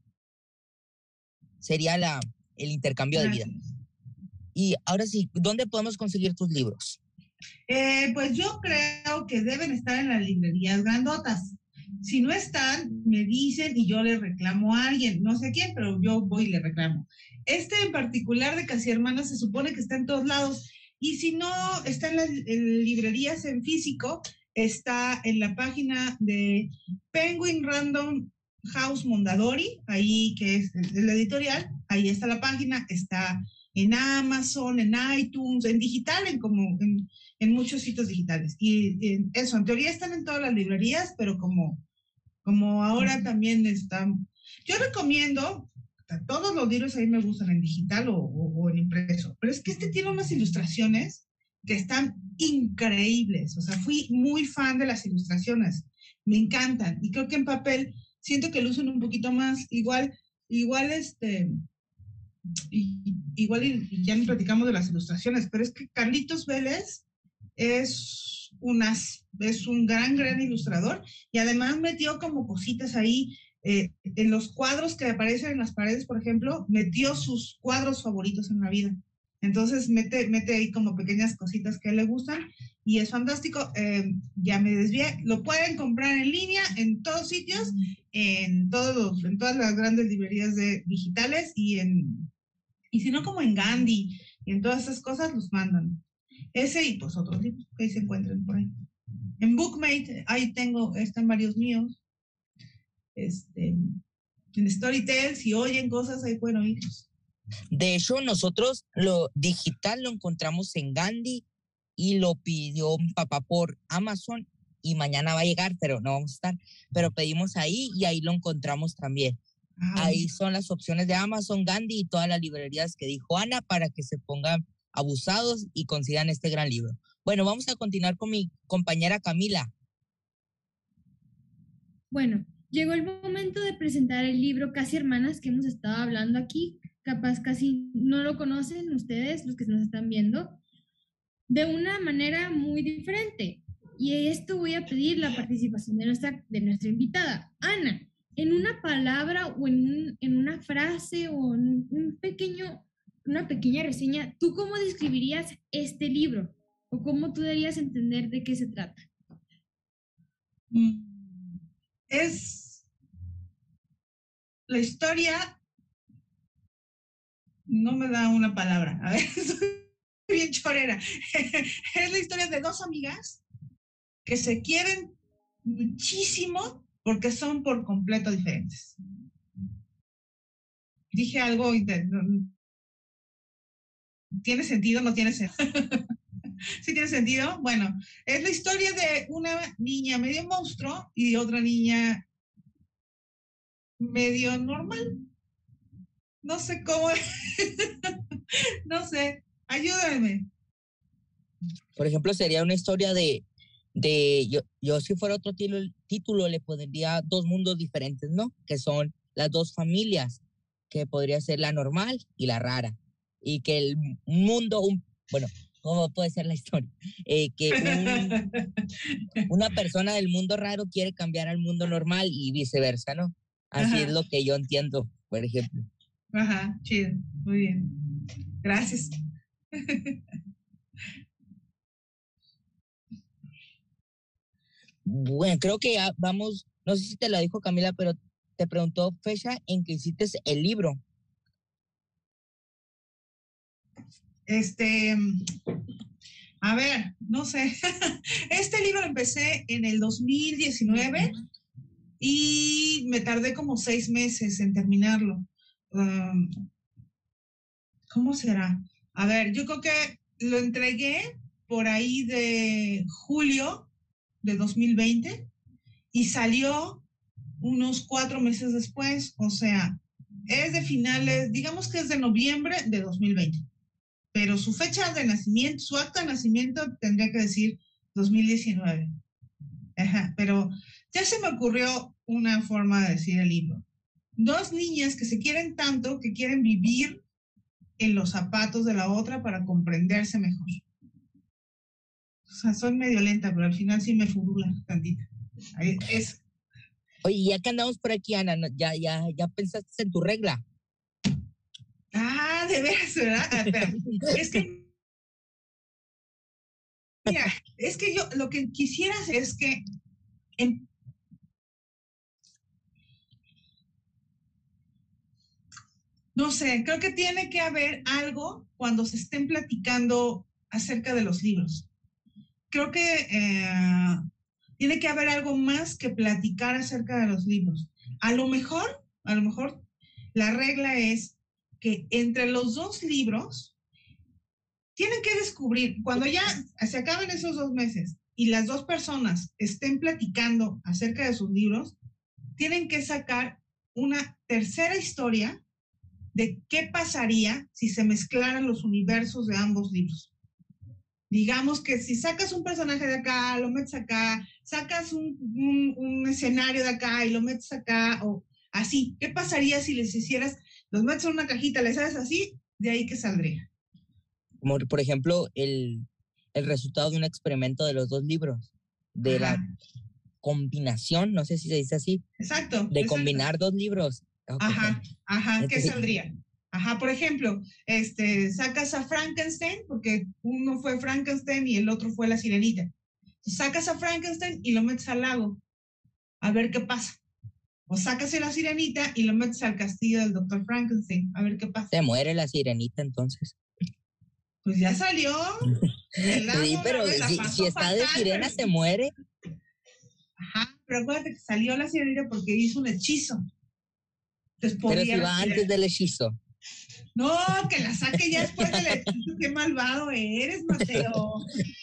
S3: Sería la, el intercambio de vida. Y ahora sí, ¿dónde podemos conseguir tus libros?
S4: Eh, pues yo creo que deben estar en las librerías grandotas. Si no están, me dicen y yo le reclamo a alguien, no sé quién, pero yo voy y le reclamo. Este en particular de Casi Hermanas se supone que está en todos lados. Y si no está en las en librerías en físico, está en la página de Penguin Random House Mondadori, ahí que es la editorial, ahí está la página, está en Amazon, en iTunes, en digital, en como en, en muchos sitios digitales. Y en eso, en teoría están en todas las librerías, pero como, como ahora también están, yo recomiendo, todos los libros ahí me gustan en digital o, o, o en impreso, pero es que este tiene unas ilustraciones que están increíbles. O sea, fui muy fan de las ilustraciones, me encantan. Y creo que en papel siento que lucen un poquito más, igual, igual este... Y, igual y, y ya ni platicamos de las ilustraciones, pero es que Carlitos Vélez es, unas, es un gran, gran ilustrador y además metió como cositas ahí, eh, en los cuadros que aparecen en las paredes, por ejemplo, metió sus cuadros favoritos en la vida. Entonces mete, mete ahí como pequeñas cositas que a él le gustan y es fantástico. Eh, ya me desvié. Lo pueden comprar en línea en todos sitios, en, todos los, en todas las grandes librerías de, digitales y en... Y si no, como en Gandhi, y en todas esas cosas los mandan. Ese y pues otros libros que ahí se encuentren por ahí. En Bookmate, ahí tengo, están varios míos. Este, en Storytel, si oyen cosas, ahí pueden oírlos.
S3: De hecho, nosotros lo digital lo encontramos en Gandhi y lo pidió mi papá por Amazon y mañana va a llegar, pero no vamos a estar. Pero pedimos ahí y ahí lo encontramos también. Ah, ahí son las opciones de Amazon, Gandhi y todas las librerías que dijo Ana para que se pongan abusados y consigan este gran libro. Bueno, vamos a continuar con mi compañera Camila.
S1: Bueno, llegó el momento de presentar el libro Casi Hermanas que hemos estado hablando aquí. Capaz casi no lo conocen ustedes, los que nos están viendo, de una manera muy diferente. Y esto voy a pedir la participación de nuestra, de nuestra invitada, Ana. En una palabra o en, un, en una frase o en un pequeño, una pequeña reseña, ¿tú cómo describirías este libro? ¿O cómo tú darías a entender de qué se trata?
S4: Es la historia, no me da una palabra, a ver, soy bien chorera. Es la historia de dos amigas que se quieren muchísimo porque son por completo diferentes. Dije algo, ¿tiene sentido? ¿No tiene sentido? ¿Sí tiene sentido? Bueno, es la historia de una niña medio monstruo y de otra niña medio normal. No sé cómo, no sé, ayúdame.
S3: Por ejemplo, sería una historia de de yo, yo si fuera otro título, título le pondría Dos mundos diferentes, ¿no? Que son las dos familias, que podría ser la normal y la rara. Y que el mundo, un, bueno, ¿cómo puede ser la historia? Eh, que un, una persona del mundo raro quiere cambiar al mundo normal y viceversa, ¿no? Así Ajá. es lo que yo entiendo, por ejemplo.
S4: Ajá, chido, muy bien. Gracias.
S3: Bueno, creo que ya vamos, no sé si te lo dijo Camila, pero te preguntó fecha en que hiciste el libro.
S4: Este, a ver, no sé. Este libro lo empecé en el dos mil diecinueve y me tardé como seis meses en terminarlo. Um, ¿Cómo será? A ver, yo creo que lo entregué por ahí de julio de dos mil veinte y salió unos cuatro meses después, o sea, es de finales, digamos que es de noviembre de dos mil veinte, pero su fecha de nacimiento, su acta de nacimiento tendría que decir dos mil diecinueve. Ajá, pero ya se me ocurrió una forma de decir el libro. Dos niñas que se quieren tanto que quieren vivir en los zapatos de la otra para comprenderse mejor. O sea, soy medio lenta, pero al final sí me furula tantito. Ahí, es.
S3: Oye, ya que andamos por aquí, Ana, ¿no? ya, ya, ya pensaste en tu regla.
S4: Ah, de veras, ¿verdad? Ah, espera. Es que, mira, es que yo lo que quisiera hacer es que en, no sé, creo que tiene que haber algo cuando se estén platicando acerca de los libros. Creo que eh, tiene que haber algo más que platicar acerca de los libros. A lo mejor, a lo mejor la regla es que entre los dos libros tienen que descubrir, cuando ya se acaben esos dos meses y las dos personas estén platicando acerca de sus libros, tienen que sacar una tercera historia de qué pasaría si se mezclaran los universos de ambos libros. Digamos que si sacas un personaje de acá, lo metes acá, sacas un, un, un escenario de acá y lo metes acá, o así, ¿qué pasaría si les hicieras, los metes en una cajita, les haces así, de ahí que saldría?
S3: Como por ejemplo, el, el resultado de un experimento de los dos libros, de Ajá. la combinación, no sé si se dice así.
S4: Exacto.
S3: De
S4: exacto.
S3: combinar dos libros.
S4: Okay. Ajá, ajá, Entonces, ¿qué saldría? Ajá, por ejemplo, este, sacas a Frankenstein, porque uno fue Frankenstein y el otro fue la Sirenita. Sacas a Frankenstein y lo metes al lago, a ver qué pasa. O sacas a la Sirenita y lo metes al castillo del doctor Frankenstein, a ver qué pasa.
S3: Se muere la Sirenita entonces.
S4: Pues ya salió.
S3: El lago, sí, pero si, si está fatal, de sirena pero... se muere.
S4: Ajá, pero acuérdate que salió la Sirenita porque hizo un hechizo.
S3: Entonces, pero si va antes del hechizo.
S4: No, que la saque ya después del hechizo. Qué malvado eres, Mateo.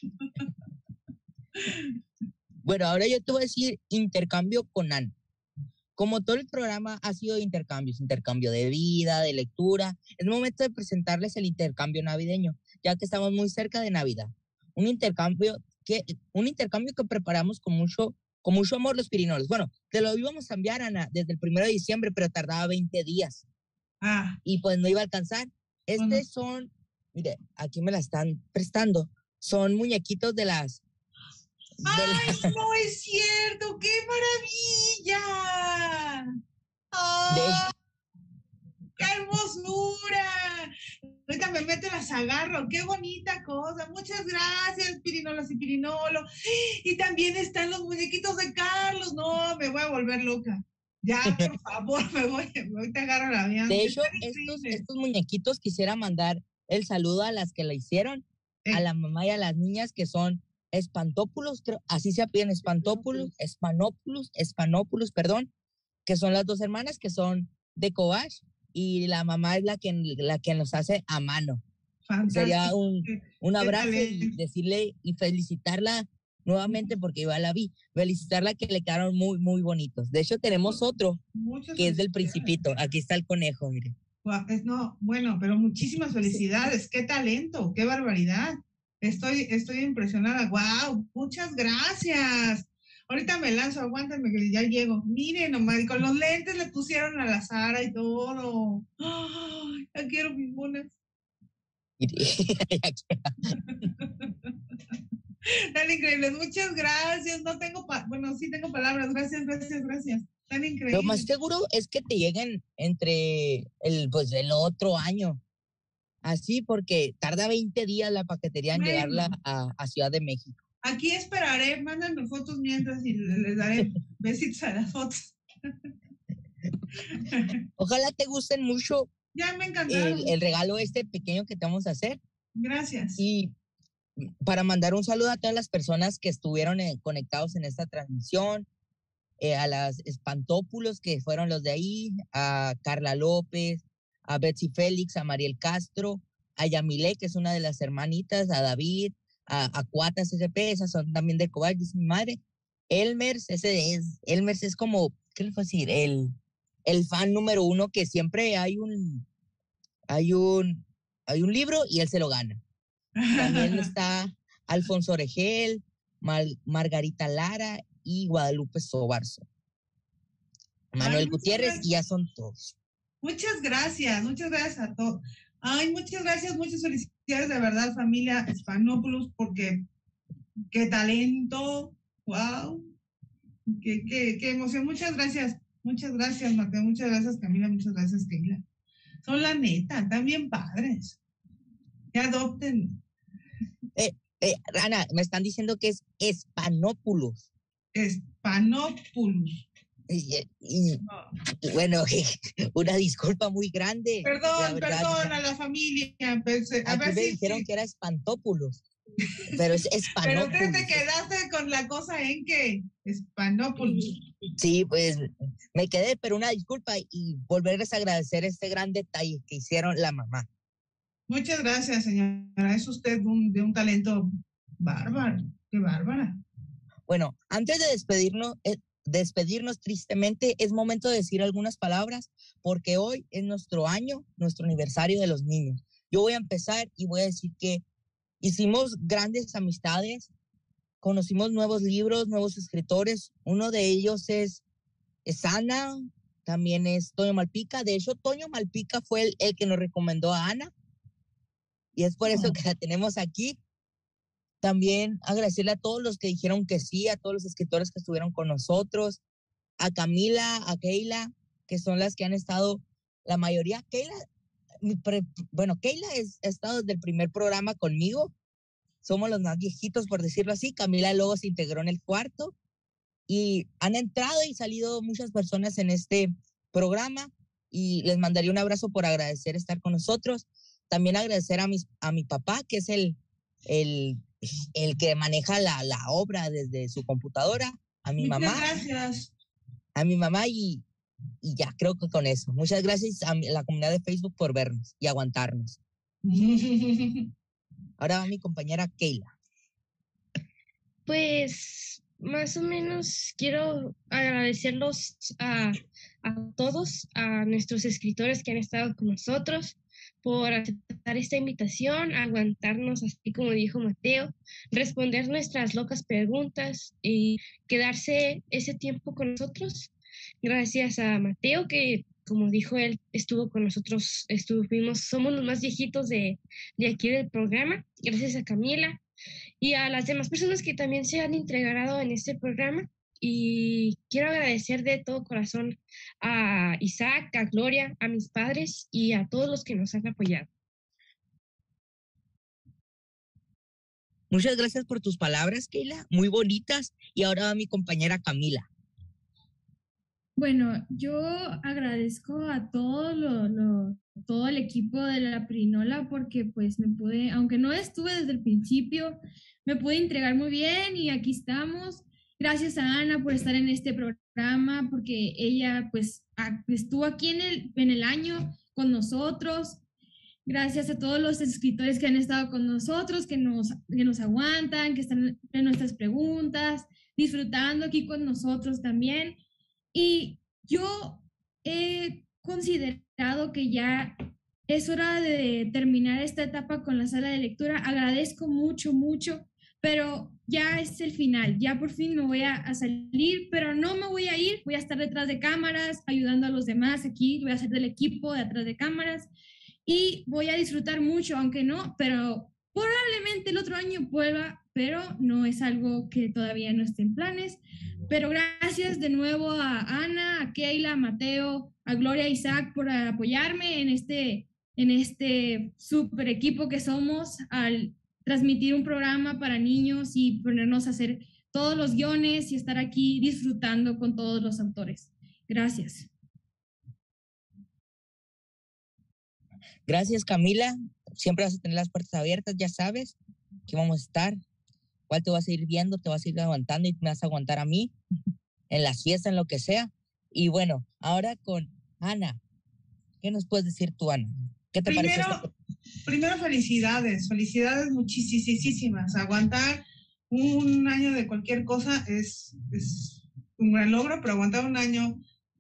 S3: Bueno, ahora yo te voy a decir intercambio con Ana. Como todo el programa ha sido de intercambios, intercambio de vida, de lectura, es momento de presentarles el intercambio navideño, ya que estamos muy cerca de Navidad. Un intercambio que, un intercambio que preparamos con mucho, con mucho amor los pirinolos. Bueno, te lo íbamos a enviar, Ana, desde el primero de diciembre, pero tardaba veinte días.
S4: Ah.
S3: Y pues no iba a alcanzar. Estos uh-huh. son, mire, aquí me la están prestando, son muñequitos de las...
S4: De ¡Ay, la... no es cierto! ¡Qué maravilla! ¡Oh, de... ¡Qué hermosura! Ahorita me meto las agarro. ¡Qué bonita cosa! Muchas gracias, pirinolas y pirinolo. Y también están los muñequitos de Carlos. No, me voy a volver loca. Ya, por favor, me voy, me te agarro la vida.
S3: De hecho, estos, estos muñequitos quisiera mandar el saludo a las que la hicieron, ¿Eh? a la mamá y a las niñas que son Espantópulos, creo, así se apellidan, Espantópulos, Espanópulos, Espanópulos, perdón, que son las dos hermanas que son de Cobach y la mamá es la que, la que nos hace a mano. Fantástico. Sería un, un abrazo y decirle y felicitarla nuevamente porque yo la vi, felicitarla que le quedaron muy, muy bonitos. De hecho, tenemos otro Muchas que es del Principito. Aquí está el conejo, mire.
S4: No, bueno, pero muchísimas felicidades. Qué talento, qué barbaridad. Estoy, estoy impresionada. ¡Wow! Muchas gracias. Ahorita me lanzo, aguántenme que ya llego. Miren nomás, y con los lentes le pusieron a la Sara y todo. ¡Oh, ya quiero mis monas! Tan increíbles, muchas gracias. No tengo, pa- bueno, sí tengo palabras. Gracias, gracias, gracias. Tan increíble.
S3: Lo más seguro es que te lleguen entre el, pues, el otro año. Así, porque tarda veinte días la paquetería en bueno, llegarla a, a Ciudad de México.
S4: Aquí esperaré, mándenme fotos mientras y les daré besitos a las fotos.
S3: Ojalá te gusten mucho.
S4: Ya me encantaron.
S3: El, el regalo este pequeño que te vamos a hacer.
S4: Gracias.
S3: Y para mandar un saludo a todas las personas que estuvieron eh, conectados en esta transmisión, eh, a las Espantópulos que fueron los de ahí, a Carla López, a Betsy Félix, a Mariel Castro, a Yamile, que es una de las hermanitas, a David, a, a Cuatas S P, esas son también de Cobach, dice mi madre. Elmers, ese es, Elmers es como, ¿qué le puedo decir? El, el fan número uno, que siempre hay un, hay un, hay un libro y él se lo gana. También está Alfonso Oregel, Mal, Margarita Lara y Guadalupe Sobarzo. Manuel
S4: Ay,
S3: Gutiérrez,
S4: gracias.
S3: y ya son todos.
S4: Muchas gracias, muchas gracias a todos. Ay, muchas gracias, muchas felicidades de verdad, familia Hispanópolis, porque qué talento, wow, qué, qué, qué emoción. Muchas gracias, muchas gracias, Mateo, muchas gracias, Camila, muchas gracias, Keila. Son la neta, están bien padres. Que adopten.
S3: Eh, eh, Ana, me están diciendo que es Hispanópolis.
S4: Hispanópolis.
S3: Y, y, y bueno, una disculpa muy grande.
S4: Perdón, perdón a la familia. Pensé, a
S3: Aquí
S4: ver
S3: me
S4: si,
S3: dijeron
S4: si.
S3: que era Espantópulos, pero es Hispanópolis.
S4: Pero tú te quedaste con la cosa en que Hispanópolis.
S3: Sí, pues me quedé, pero una disculpa y volverles a agradecer este gran detalle que hicieron la mamá.
S4: Muchas gracias, señora. Es usted un, de un talento bárbaro. Qué bárbara.
S3: Bueno, antes de despedirnos, eh, despedirnos tristemente, es momento de decir algunas palabras, porque hoy es nuestro año, nuestro aniversario de los niños. Yo voy a empezar y voy a decir que hicimos grandes amistades, conocimos nuevos libros, nuevos escritores. Uno de ellos es, es Ana, también es Toño Malpica. De hecho, Toño Malpica fue el, el que nos recomendó a Ana, y es por eso oh. que la tenemos aquí. También agradecerle a todos los que dijeron que sí, a todos los escritores que estuvieron con nosotros, a Camila, a Keila, que son las que han estado, la mayoría. Keila, mi pre, bueno, Keila es, ha estado desde el primer programa conmigo, somos los más viejitos, por decirlo así. Camila luego se integró en el cuarto, y han entrado y salido muchas personas en este programa, y les mandaría un abrazo por agradecer estar con nosotros. También agradecer a, mis, a mi papá, que es el... el el que maneja la, la obra desde su computadora, a mi
S4: Muchas
S3: mamá.
S4: Muchas gracias.
S3: A mi mamá y, y ya, creo que con eso. Muchas gracias a la comunidad de Facebook por vernos y aguantarnos. Ahora va mi compañera Keila.
S2: Pues más o menos quiero agradecerlos a, a todos, a nuestros escritores que han estado con nosotros, por aceptar esta invitación, aguantarnos, así como dijo Mateo, responder nuestras locas preguntas y quedarse ese tiempo con nosotros. Gracias a Mateo, que como dijo él, estuvo con nosotros, estuvimos, somos los más viejitos de, de aquí del programa. Gracias a Camila y a las demás personas que también se han integrado en este programa. Y quiero agradecer de todo corazón a Isaac, a Gloria, a mis padres y a todos los que nos han apoyado.
S3: Muchas gracias por tus palabras, Keila, muy bonitas. Y ahora va mi compañera Camila.
S1: Bueno, yo agradezco a todo, lo, lo, todo el equipo de la Pirinola, porque pues me pude, aunque no estuve desde el principio, me pude entregar muy bien y aquí estamos. Gracias a Ana por estar en este programa, porque ella pues estuvo aquí en el, en el año con nosotros. Gracias a todos los escritores que han estado con nosotros, que nos, que nos aguantan, que están en nuestras preguntas, disfrutando aquí con nosotros también. Y yo he considerado que ya es hora de terminar esta etapa con la sala de lectura. Agradezco mucho, mucho, pero ya es el final, ya por fin me voy a, a salir, pero no me voy a ir, voy a estar detrás de cámaras, ayudando a los demás aquí, voy a ser del equipo de atrás de cámaras y voy a disfrutar mucho, aunque no, pero probablemente el otro año vuelva, pero no es algo que todavía no esté en planes. Pero gracias de nuevo a Ana, a Keila, a Mateo, a Gloria, a Isaac por apoyarme en este, en este super equipo que somos al transmitir un programa para niños y ponernos a hacer todos los guiones y estar aquí disfrutando con todos los autores. Gracias.
S3: Gracias, Camila. Siempre vas a tener las puertas abiertas, ya sabes que vamos a estar. Igual te vas a ir viendo, te vas a ir aguantando y me vas a aguantar a mí en las fiestas, en lo que sea. Y bueno, ahora con Ana. ¿Qué nos puedes decir tú, Ana? ¿Qué te
S4: primero,
S3: parece?
S4: Primero, felicidades, felicidades muchísimas. Aguantar un año de cualquier cosa es, es un gran logro, pero aguantar un año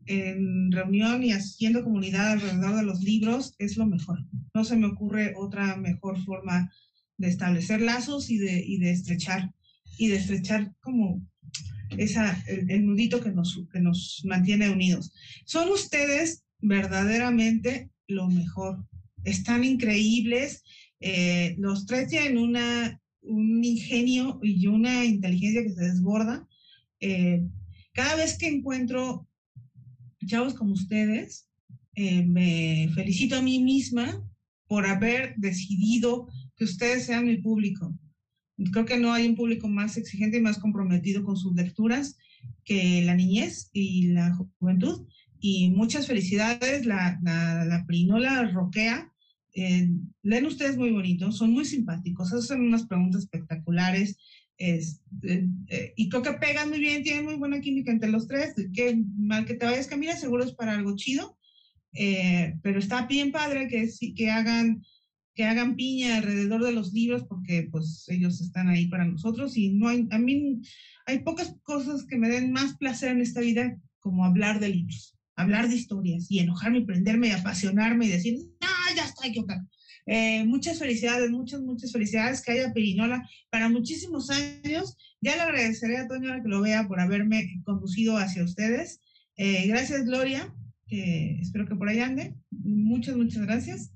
S4: en reunión y haciendo comunidad alrededor de los libros es lo mejor. No se me ocurre otra mejor forma de establecer lazos y de, y de estrechar, y de estrechar como esa, el, el nudito que nos, que nos mantiene unidos. Son ustedes verdaderamente lo mejor. Están increíbles. Eh, los tres tienen una, un ingenio y una inteligencia que se desborda. Eh, cada vez que encuentro chavos como ustedes, eh, me felicito a mí misma por haber decidido que ustedes sean mi público. Creo que no hay un público más exigente y más comprometido con sus lecturas que la niñez y la juventud. Y muchas felicidades, la, la, la Pirinola roquea. Eh, leen ustedes muy bonito, son muy simpáticos, hacen unas preguntas espectaculares. Es, eh, eh, y creo que pegan muy bien, tienen muy buena química entre los tres. Qué mal que te vayas, Camila, seguro es para algo chido, eh, pero está bien padre que, que, hagan, que hagan piña alrededor de los libros, porque pues ellos están ahí para nosotros. Y no hay, a mí hay pocas cosas que me den más placer en esta vida como hablar de libros, hablar de historias y enojarme y prenderme y apasionarme y decir, no, ya está equivocado. Eh, muchas felicidades, muchas, muchas felicidades, que haya Pirinola para muchísimos años. Ya le agradeceré a Toño que lo vea por haberme conducido hacia ustedes. Eh, gracias, Gloria, que espero que por ahí ande. Muchas, muchas gracias.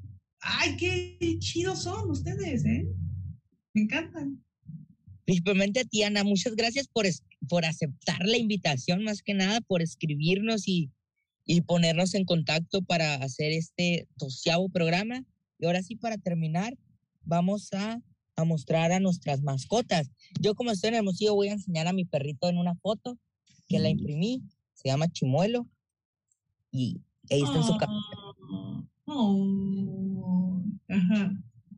S4: Ay, qué chidos son ustedes, ¿eh? Me encantan.
S3: Principalmente a ti, Ana, muchas gracias por, por aceptar la invitación, más que nada por escribirnos y, y ponernos en contacto para hacer este doceavo programa. Y ahora sí, para terminar, vamos a, a mostrar a nuestras mascotas. Yo, como estoy en Hermosillo, voy a enseñar a mi perrito en una foto que la imprimí. Se llama Chimuelo. Y ahí está en su camita.
S4: Oh, ajá.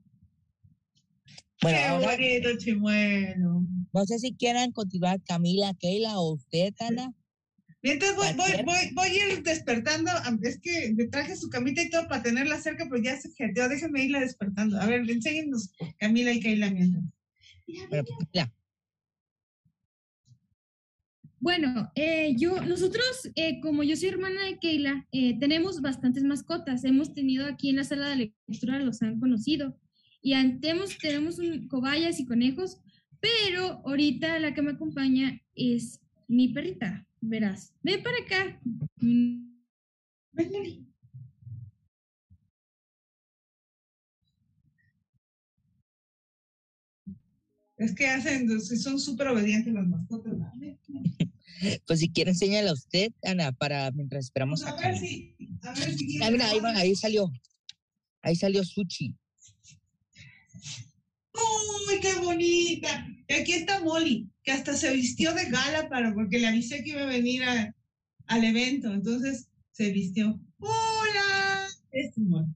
S3: Bueno,
S4: qué
S3: ahora,
S4: bonito, Chimuelo.
S3: No sé si quieran continuar Camila, Keila o usted, Ana.
S4: Mientras voy, voy, voy, voy a ir despertando, es que me traje su camita y todo para tenerla cerca, pero ya se jeteó, déjenme irla despertando. A ver, enséñenos Camila y Keila mientras.
S3: Bueno, Camila.
S1: Bueno, eh, yo, nosotros, eh, como yo soy hermana de Keila, eh, tenemos bastantes mascotas. Hemos tenido aquí en la sala de lectura, los han conocido. Y tenemos, tenemos un, cobayas y conejos, pero ahorita la que me acompaña es mi perrita. Verás, ven para acá. Ven, Lori.
S4: Es que hacen, son súper obedientes las mascotas, ¿no?
S3: Pues si quiere, enséñala a usted, Ana, para mientras esperamos
S4: pues a,
S3: a
S4: ver
S3: Camila.
S4: si, a ver si
S3: Ah, mira, ahí va, ahí salió. Ahí salió Suchi.
S4: ¡Uy, qué bonita! Y aquí está Molly, que hasta se vistió de gala para, porque le avisé que iba a venir a, al evento, entonces se vistió. ¡Hola! Este es Molly.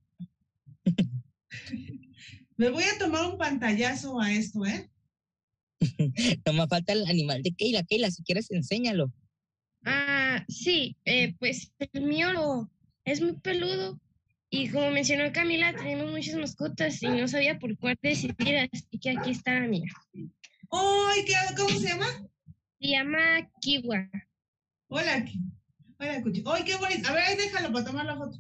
S4: Me voy a tomar un pantallazo a esto, ¿eh?
S3: No me falta el animal de Keila. Keila, si quieres, enséñalo.
S2: Ah, sí, eh, pues el mío lo- es muy peludo. Y como mencionó Camila, tenemos muchas mascotas y no sabía por cuál decidir, así que aquí está la mía.
S4: ¡Ay, qué, ¿cómo se llama?
S2: Se llama Kiwa.
S4: Hola, Ki- hola, Cuchi. ¡Ay, qué bonito! A ver, ahí déjalo para tomar la foto.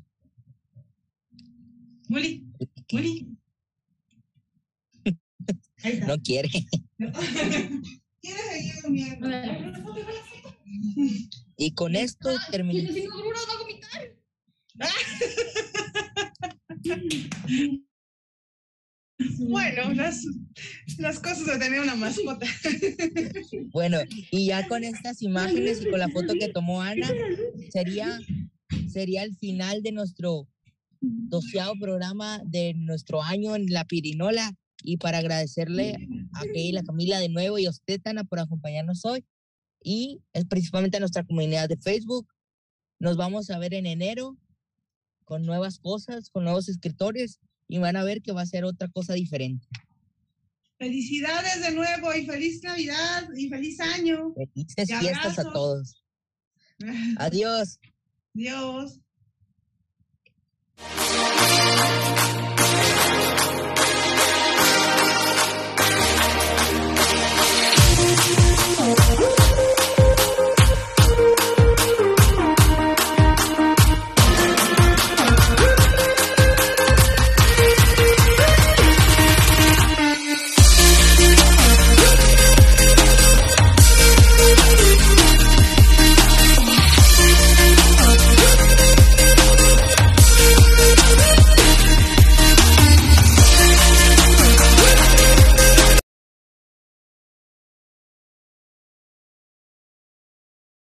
S4: Molly, Molly. Ahí está.
S3: No quiere.
S4: ¿Quieres seguir durmiendo?
S3: Y con esto terminamos.
S4: Bueno, las, las cosas de tener una mascota.
S3: Bueno, y ya con estas imágenes y con la foto que tomó Ana, sería, sería el final de nuestro doceavo programa de nuestro año en La Pirinola. Y para agradecerle a Keila, a Camila de nuevo y a usted, Ana, por acompañarnos hoy. Y principalmente a nuestra comunidad de Facebook. Nos vamos a ver en enero con nuevas cosas, con nuevos escritores, y van a ver que va a ser otra cosa diferente.
S4: Felicidades de nuevo y feliz Navidad y feliz año.
S3: Felices
S4: Y
S3: fiestas
S4: abrazos.
S3: a todos. Adiós.
S4: Dios.